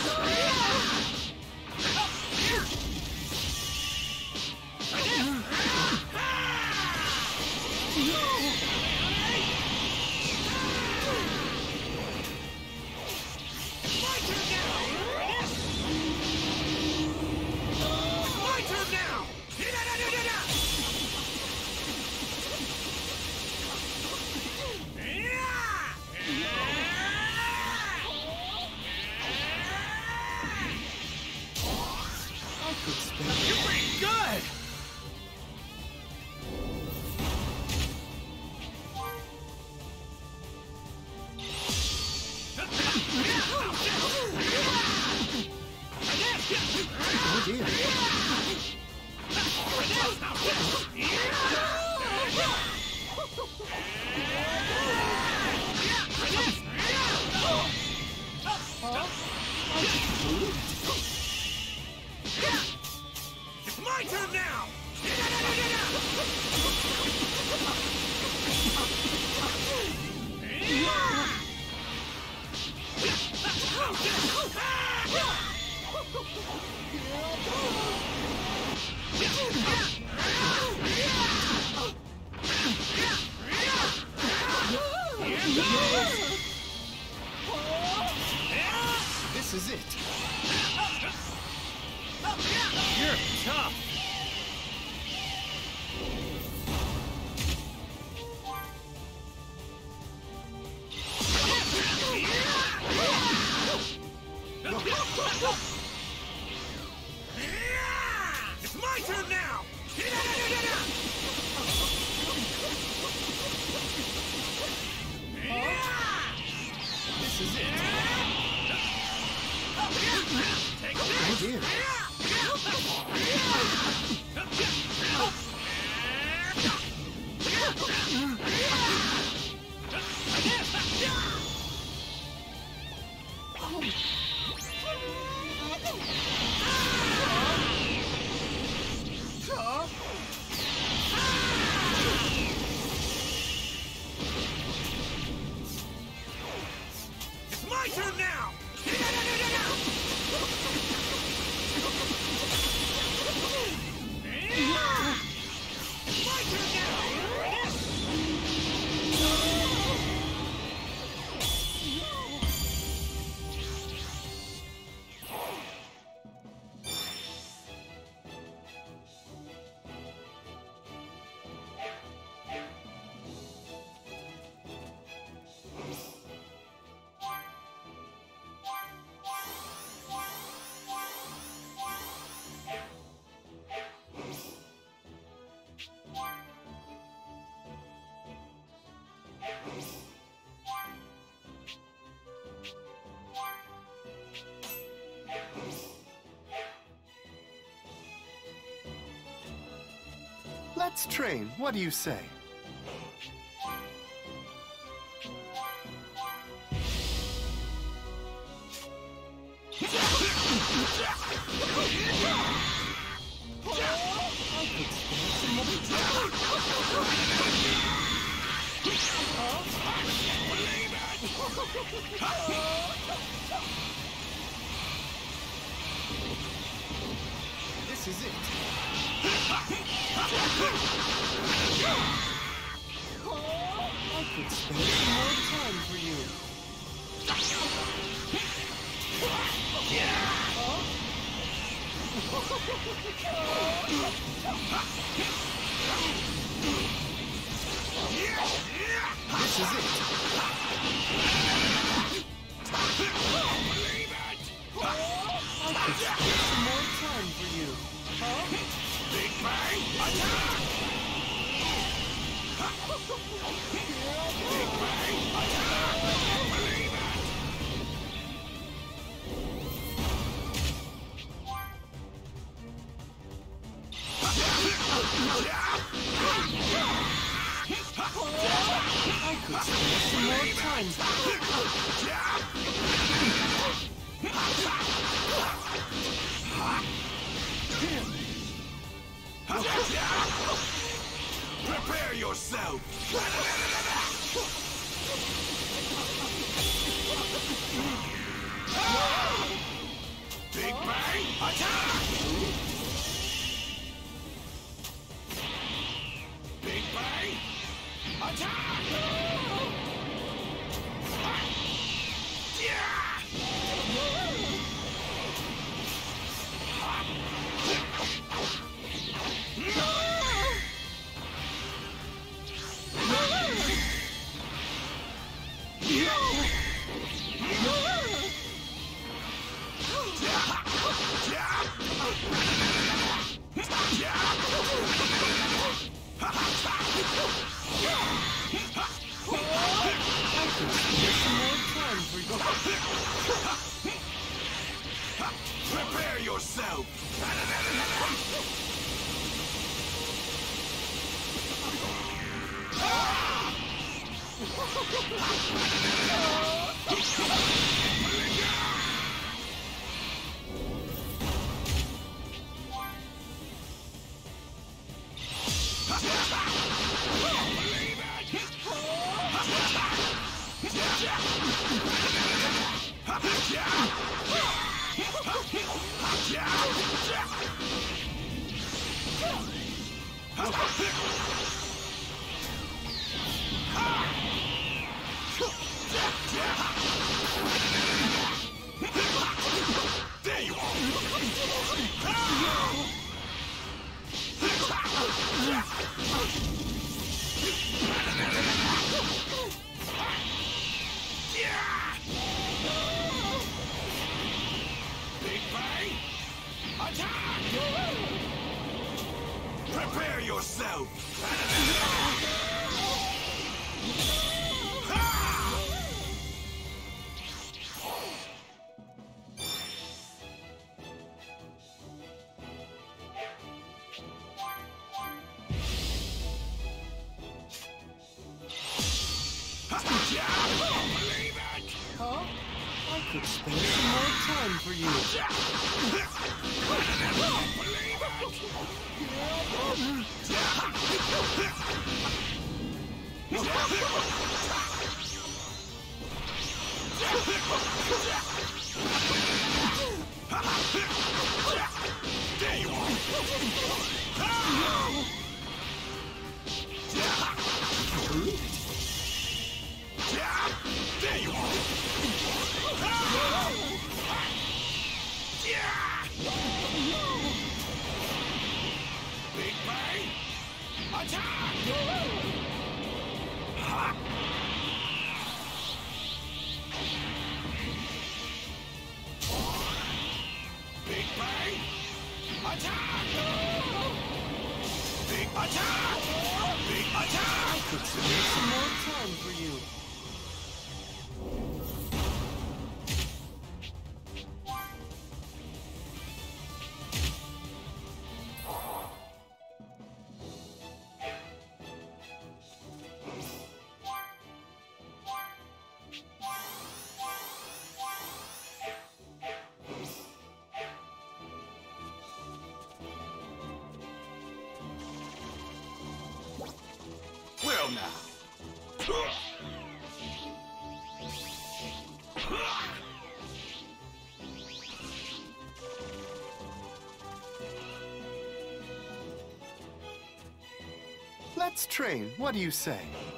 My turn now! I could spare. You're pretty good! Oh dear. It's my turn now! This is it. You're tough! It's my turn now! This is it. Take Oh dear. It's my turn now! Let's train. What do you say? This is it. I could spare some more time for you. This is it. I could spare some more time for you. Big Bang attack! Big Bang attack! Believe it! I could spare some more time for you. Prepare yourself! Big Bang attack! Big Bang attack! Yeah! Prepare yourself! There you are! Big Bang attack! Prepare yourself! Believe it! Huh? I could spare some more time for you. Believe it! There you are! There you are! Big Bang attack! Big Bang attack! Big attack! Big attack! I could spare some more time for you. well now. Let's train. What do you say?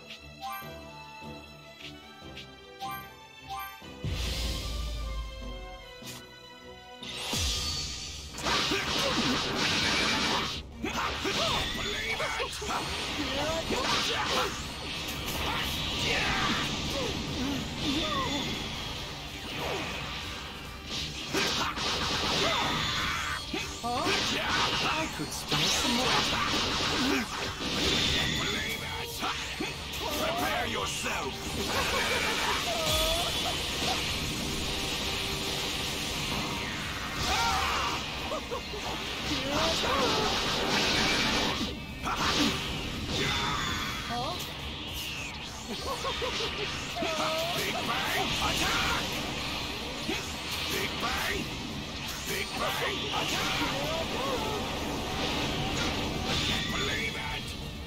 I could spare some more. Prepare yourself! Big Bang, attack! Big Bang! Big Bang, attack! I can't believe it!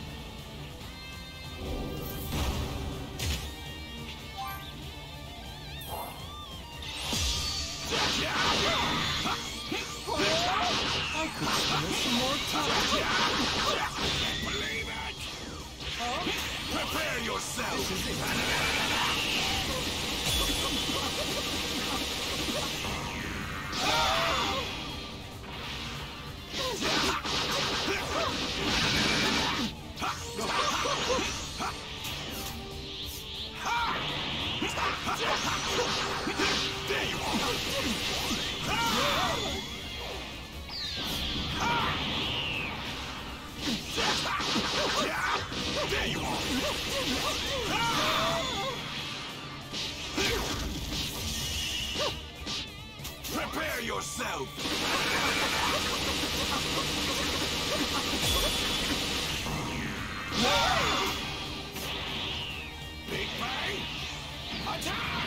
I could spare some more time. I can't believe it! Prepare yourself! There you are! There you are! Prepare yourself! Big Bang! Attack!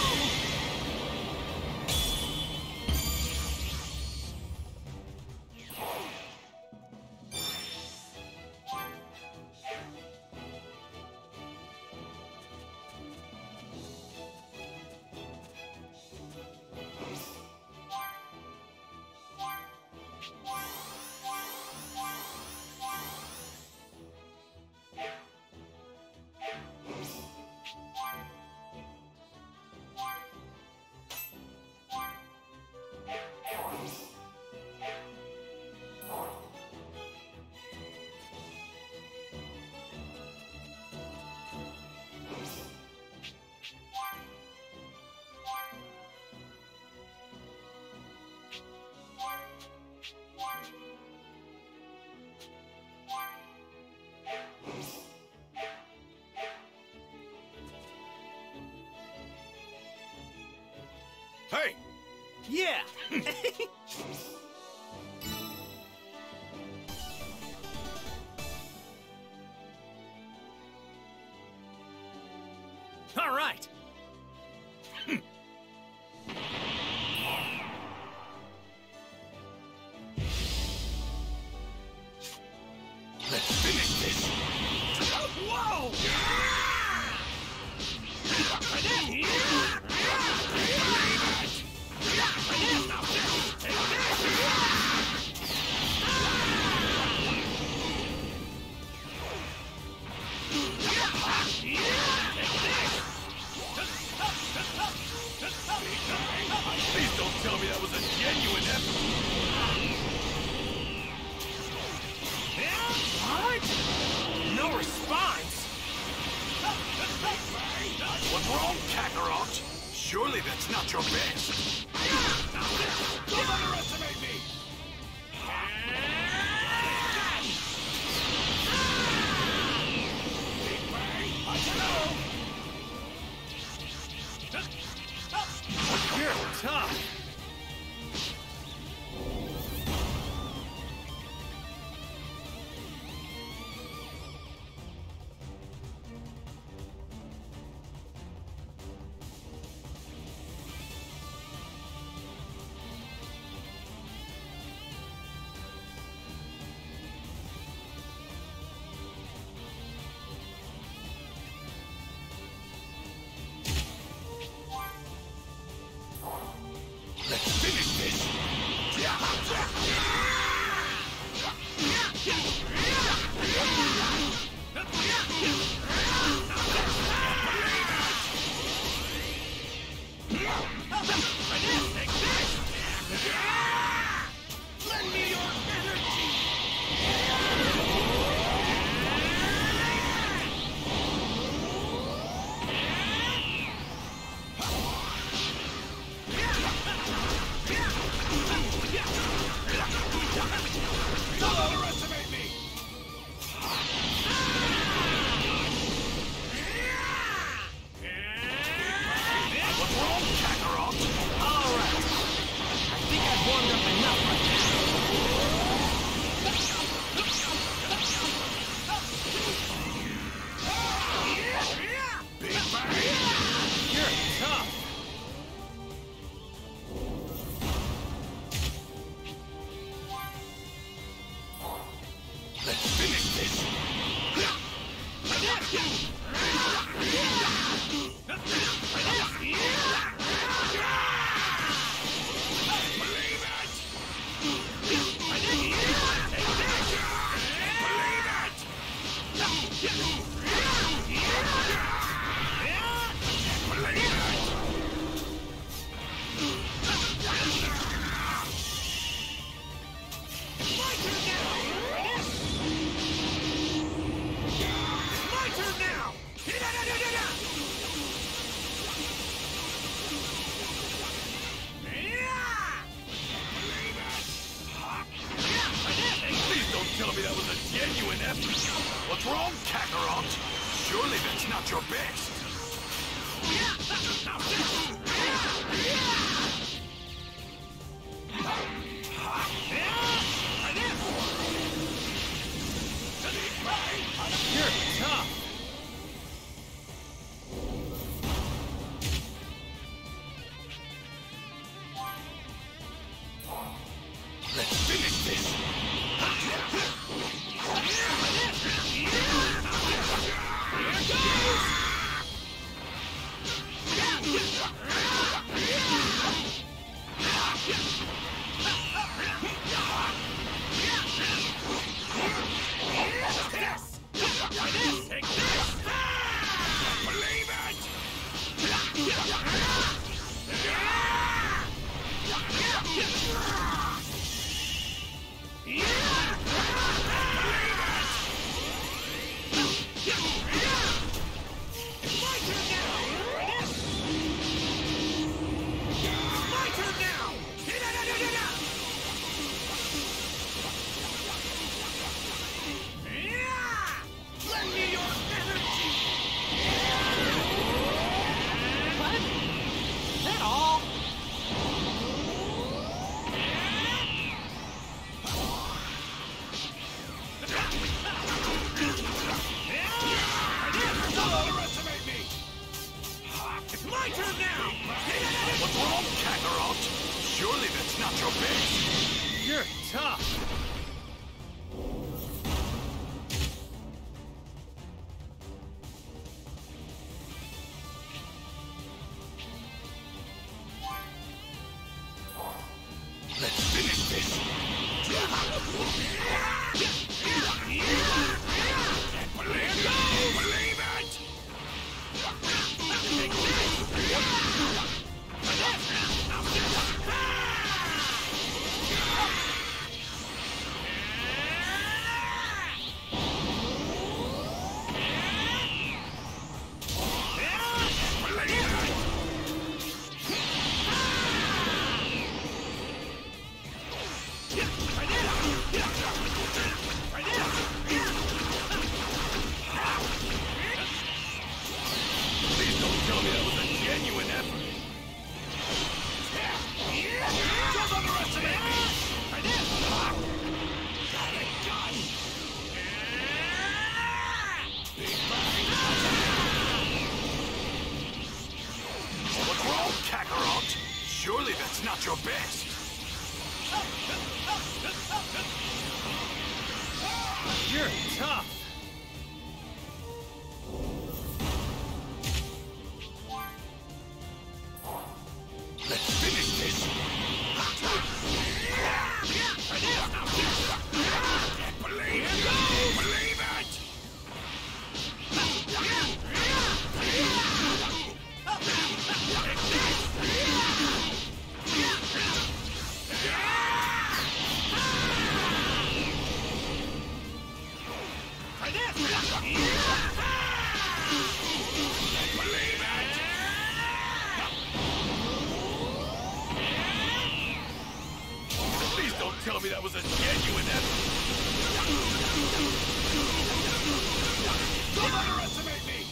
Hey! Yeah! All right! Let's finish this! Whoa! Please don't tell me that was a genuine effort! What? No response? What's wrong, Kakarot? Surely that's not your best. Don't underestimate me! Big Bang, attack! You're tough. Lend me your energy! Don't underestimate me! What's wrong, Kakarot? All right. I think I've warmed up enough right now. Big Bang! You're tough. Let's finish this! Believe it! Believe it! Believe it! My turn now! Please don't tell me that was a genuine effort. What's wrong, Kakarot? Surely that's not your best. You're tough. Let's finish this. Believe it! My turn now! Lend me your energy! What? Is that all? Don't underestimate me! It's my turn now! What's wrong, Kakarot? Surely that's not your best. You're tough. Let's finish this. Believe it! Believe it! Please don't tell me that was a genuine effort. Don't underestimate me! Got it done! Big Bang! What's wrong, Kakarot? Surely that's not your best. You're tough. Let's finish this. Please don't tell me that was a genuine effort. Don't underestimate me!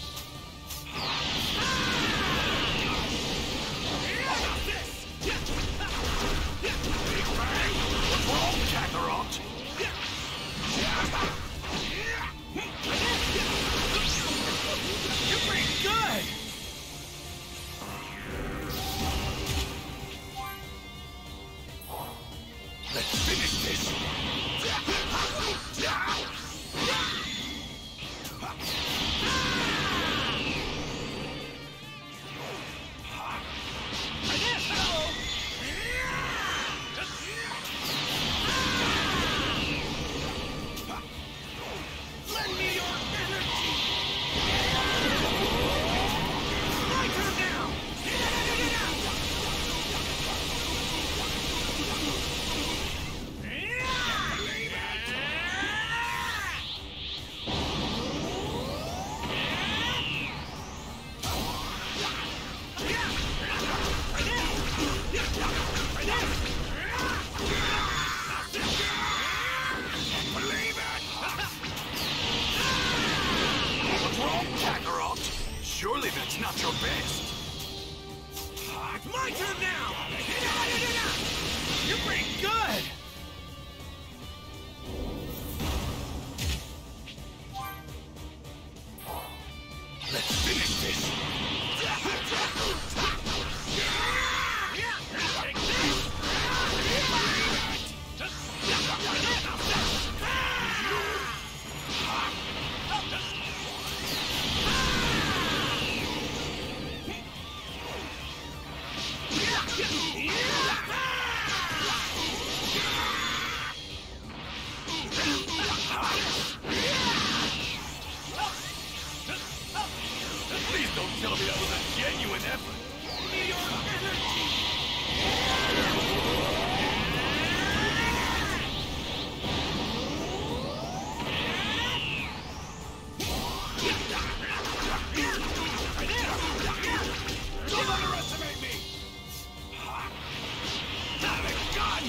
Big Bang! What's wrong, Kakarot? You're pretty good! Let's finish this! Lend me your energy! My turn now! What's wrong, Kakarot? Surely that's not your best. It's my turn now! You're pretty good! Let's finish this! Please don't tell me that was a genuine effort. Don't underestimate me! Not a gun!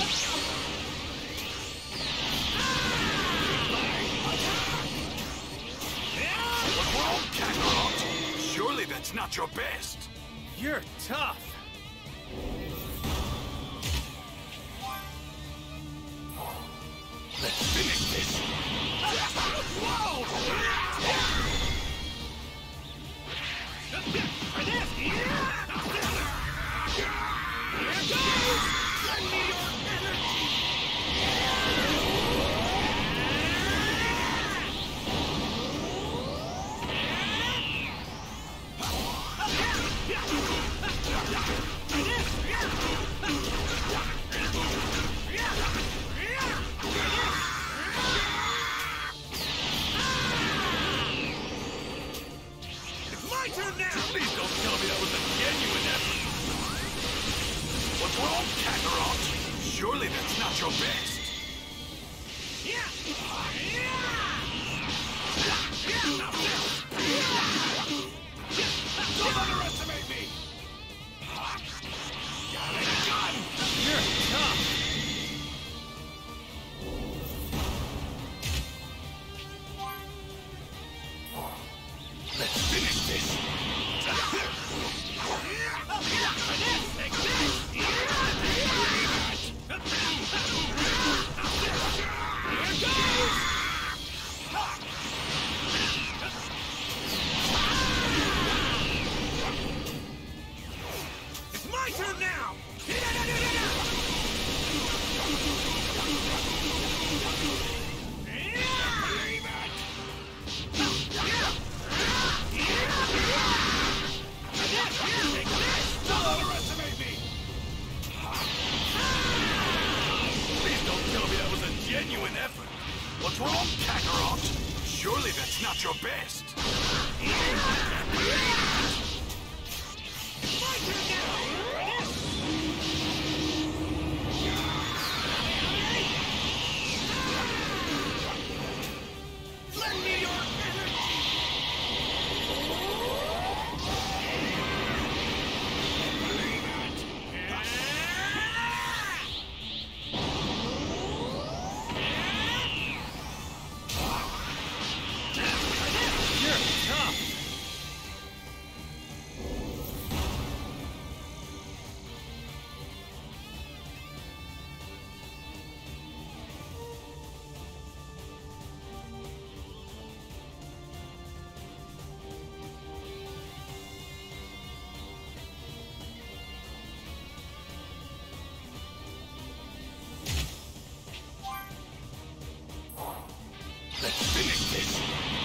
What's wrong, Kakarot? Surely that's not your best. You're tough! Let's finish this. Whoa! My turn now! Please don't tell me that was a genuine effort. What's wrong, Kakarot? Surely that's not your best. Don't underestimate me! Got a gun! You're tough! Let's finish this! It's my turn now! Don't underestimate me! Please don't tell me that was a genuine effort. What's wrong, Kakarot? Surely that's not your best. Lend me your energy! Let's finish this!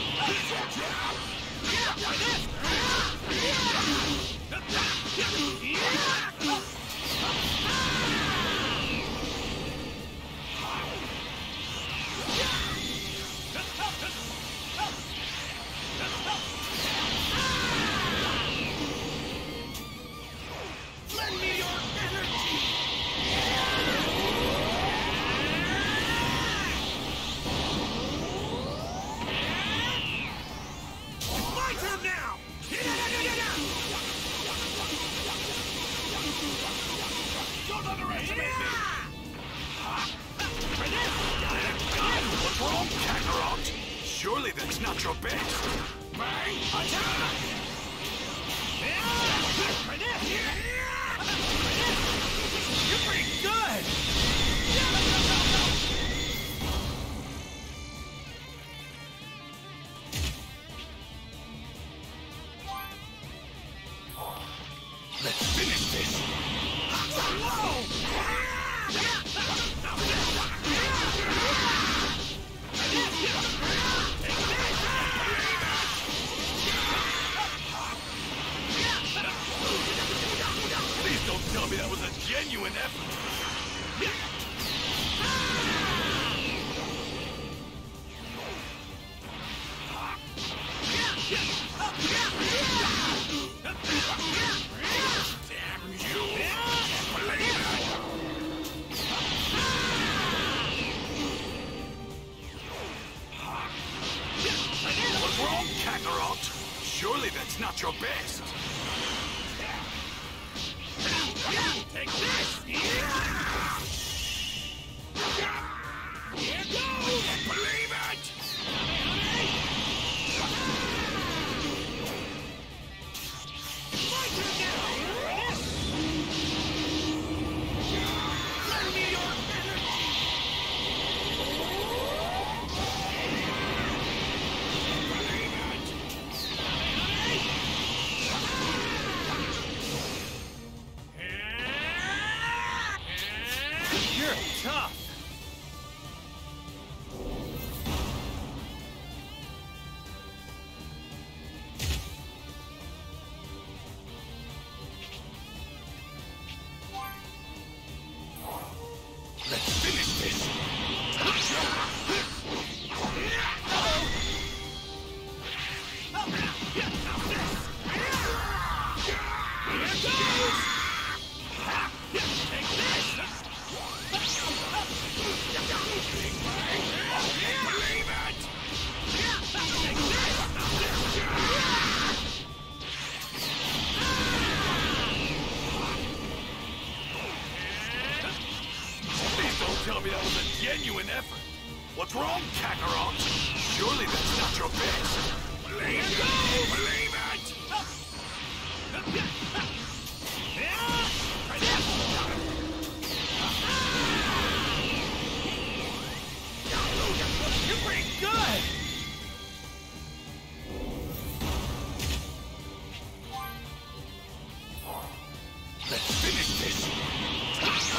Lend me your energy! My turn now! Don't underestimate me! What's wrong, Kakarot? Surely that's not your best. Bang! Attack! You're pretty good! Let's finish this! Please don't tell me that was a genuine effort! Damn you! Believe it! What's wrong, Kakarot? Surely that's not your best. Take this! Here goes! Believe it! My turn now! Lend me your energy! You're tough! Let's finish this! Believe it! Please don't tell me that was a genuine effort. What's wrong, Kakarot? Surely that's not your best. Believe it! Believe it! You're pretty good! Let's finish this!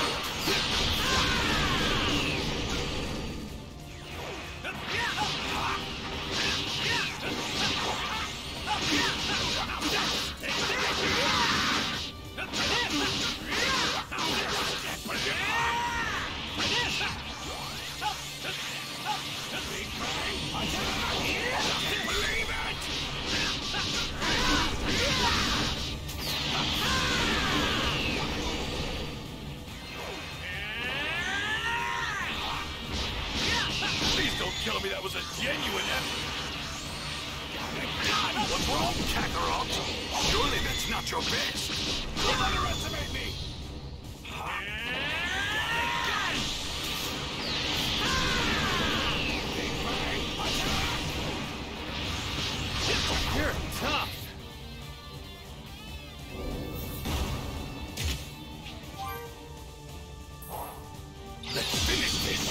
Believe it! Please don't tell me that was a genuine effort. What's wrong, Kakarot? Surely that's not your best. Don't underestimate me! You're tough! Let's finish this!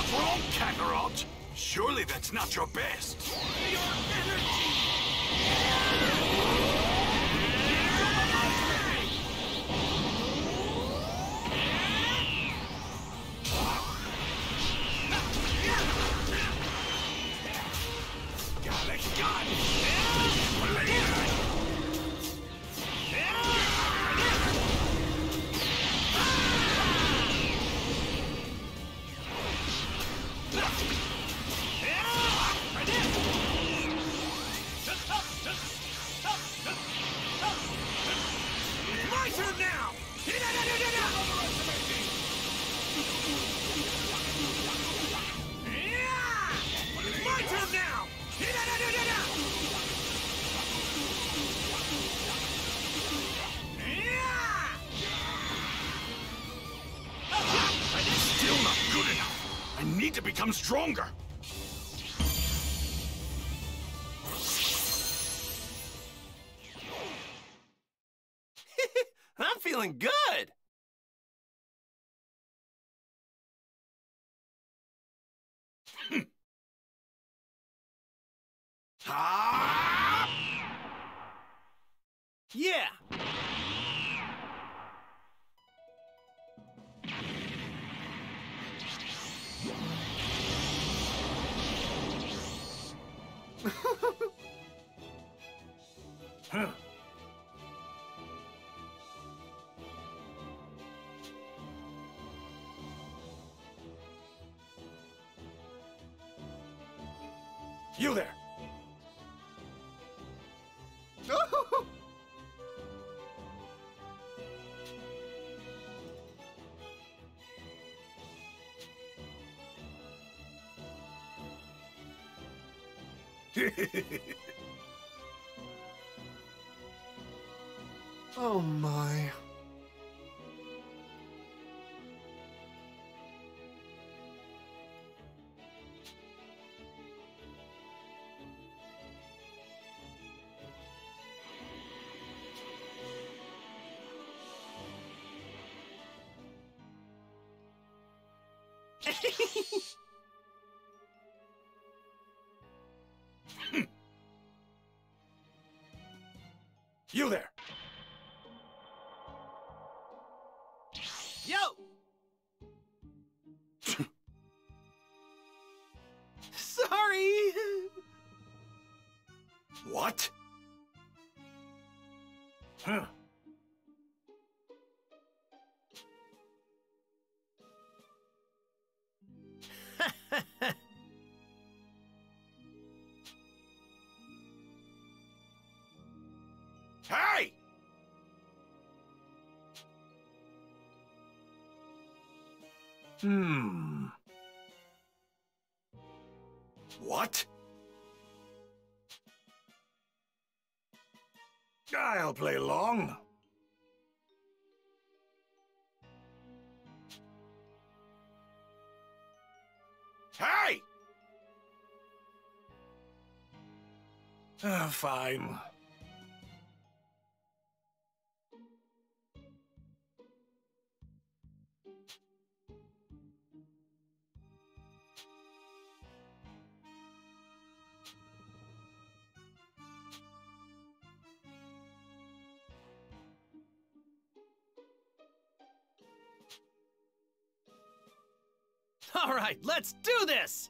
What's wrong, Kakarot? Surely that's not your best. Your energy! My turn now! My turn now! Still not good enough. I need to become stronger. I'm feeling good! Ah! Yeah! Huh. You there! Oh my. You there! Yo! Sorry! What? Huh. Hey! Hmm. What? I'll play along. Hey! Uh, fine. All right, let's do this!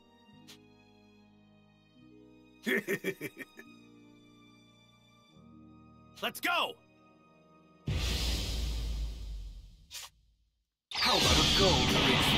Let's go! How about a goal to reach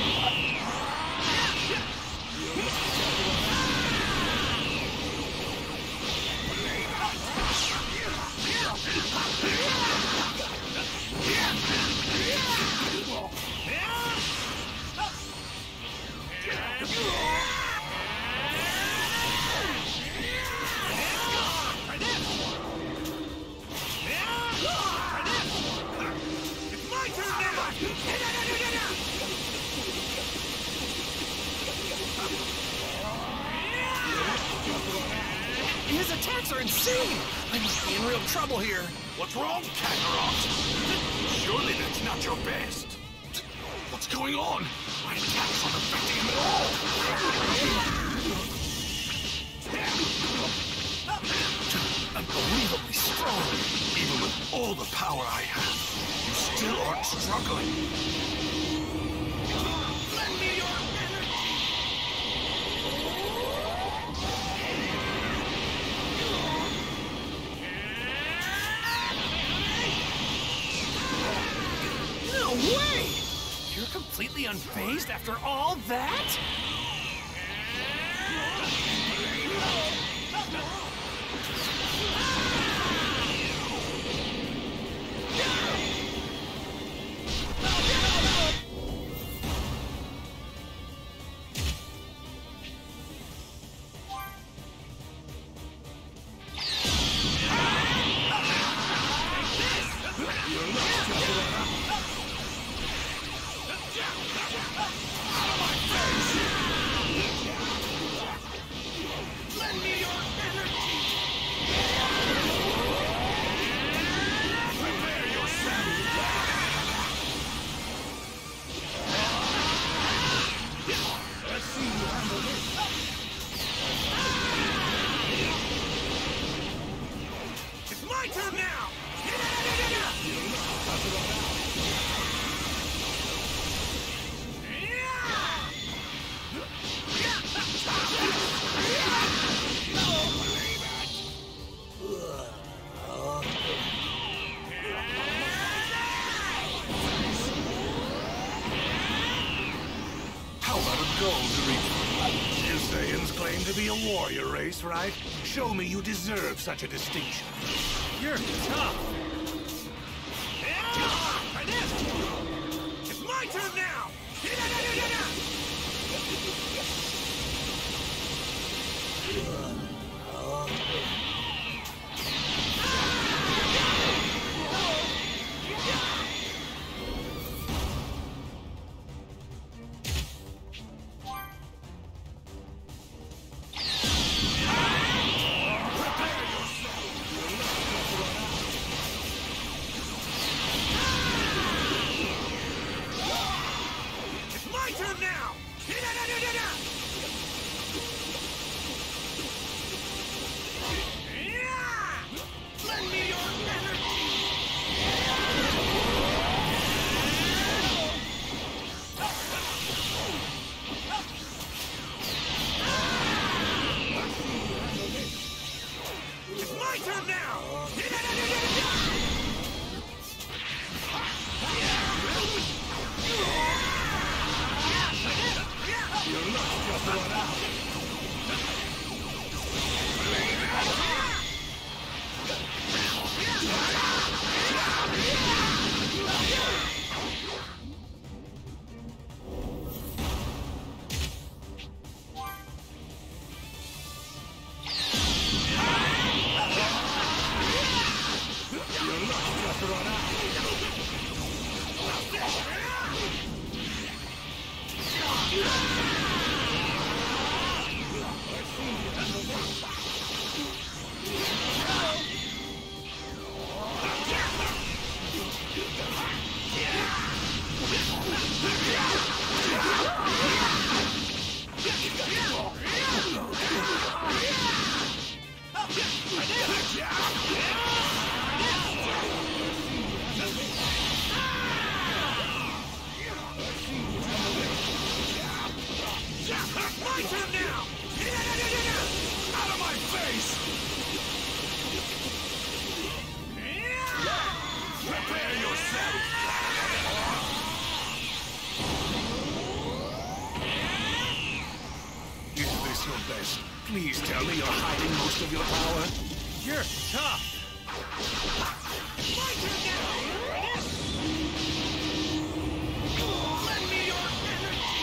His attacks are insane! I must be in real trouble here. What's wrong, Kakarot? Surely that's not your best. What's going on? My attacks aren't affecting him at all! Unbelievably strong! Even with all the power I have, you still aren't struggling! Lend me your energy! No way! You're completely unfazed after all that? Warrior race, right? Show me you deserve such a distinction. You're tough. Yeah! This! It's my turn now! Please tell me you're hiding most of your power. You're tough. My turn now. Lend me your energy.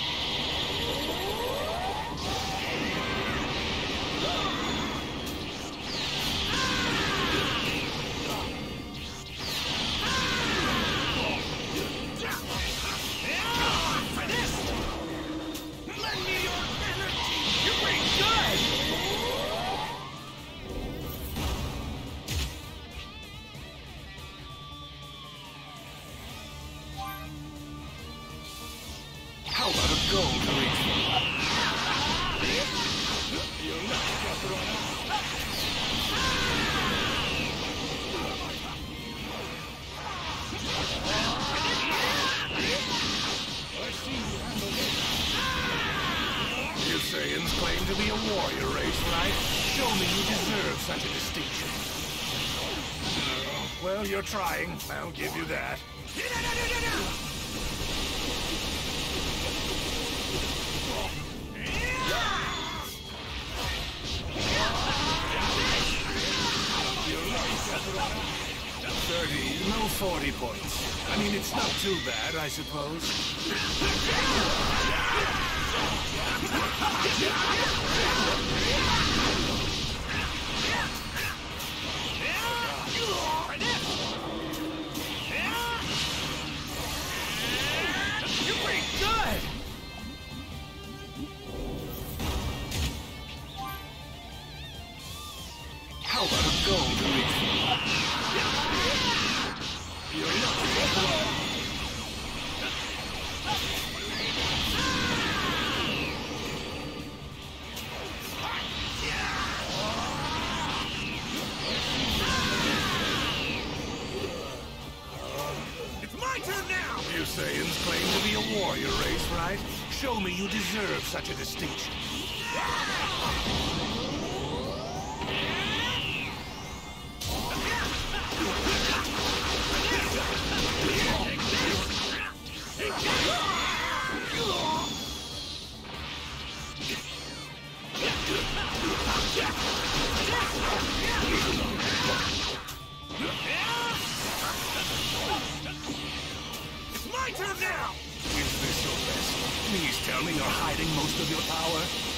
Lend me your energy. You're pretty good. to be a warrior race, right? Show me you deserve such a distinction. Well, you're trying. I'll give you that. thirty, no forty points. I mean, it's not too bad, I suppose. You're pretty good! How about a golden refill? You're not. It's my turn now! You Saiyans claim to be a warrior race, right? Show me you deserve such a distinction. It's my turn now! Is this your best? Please tell me you're hiding most of your power.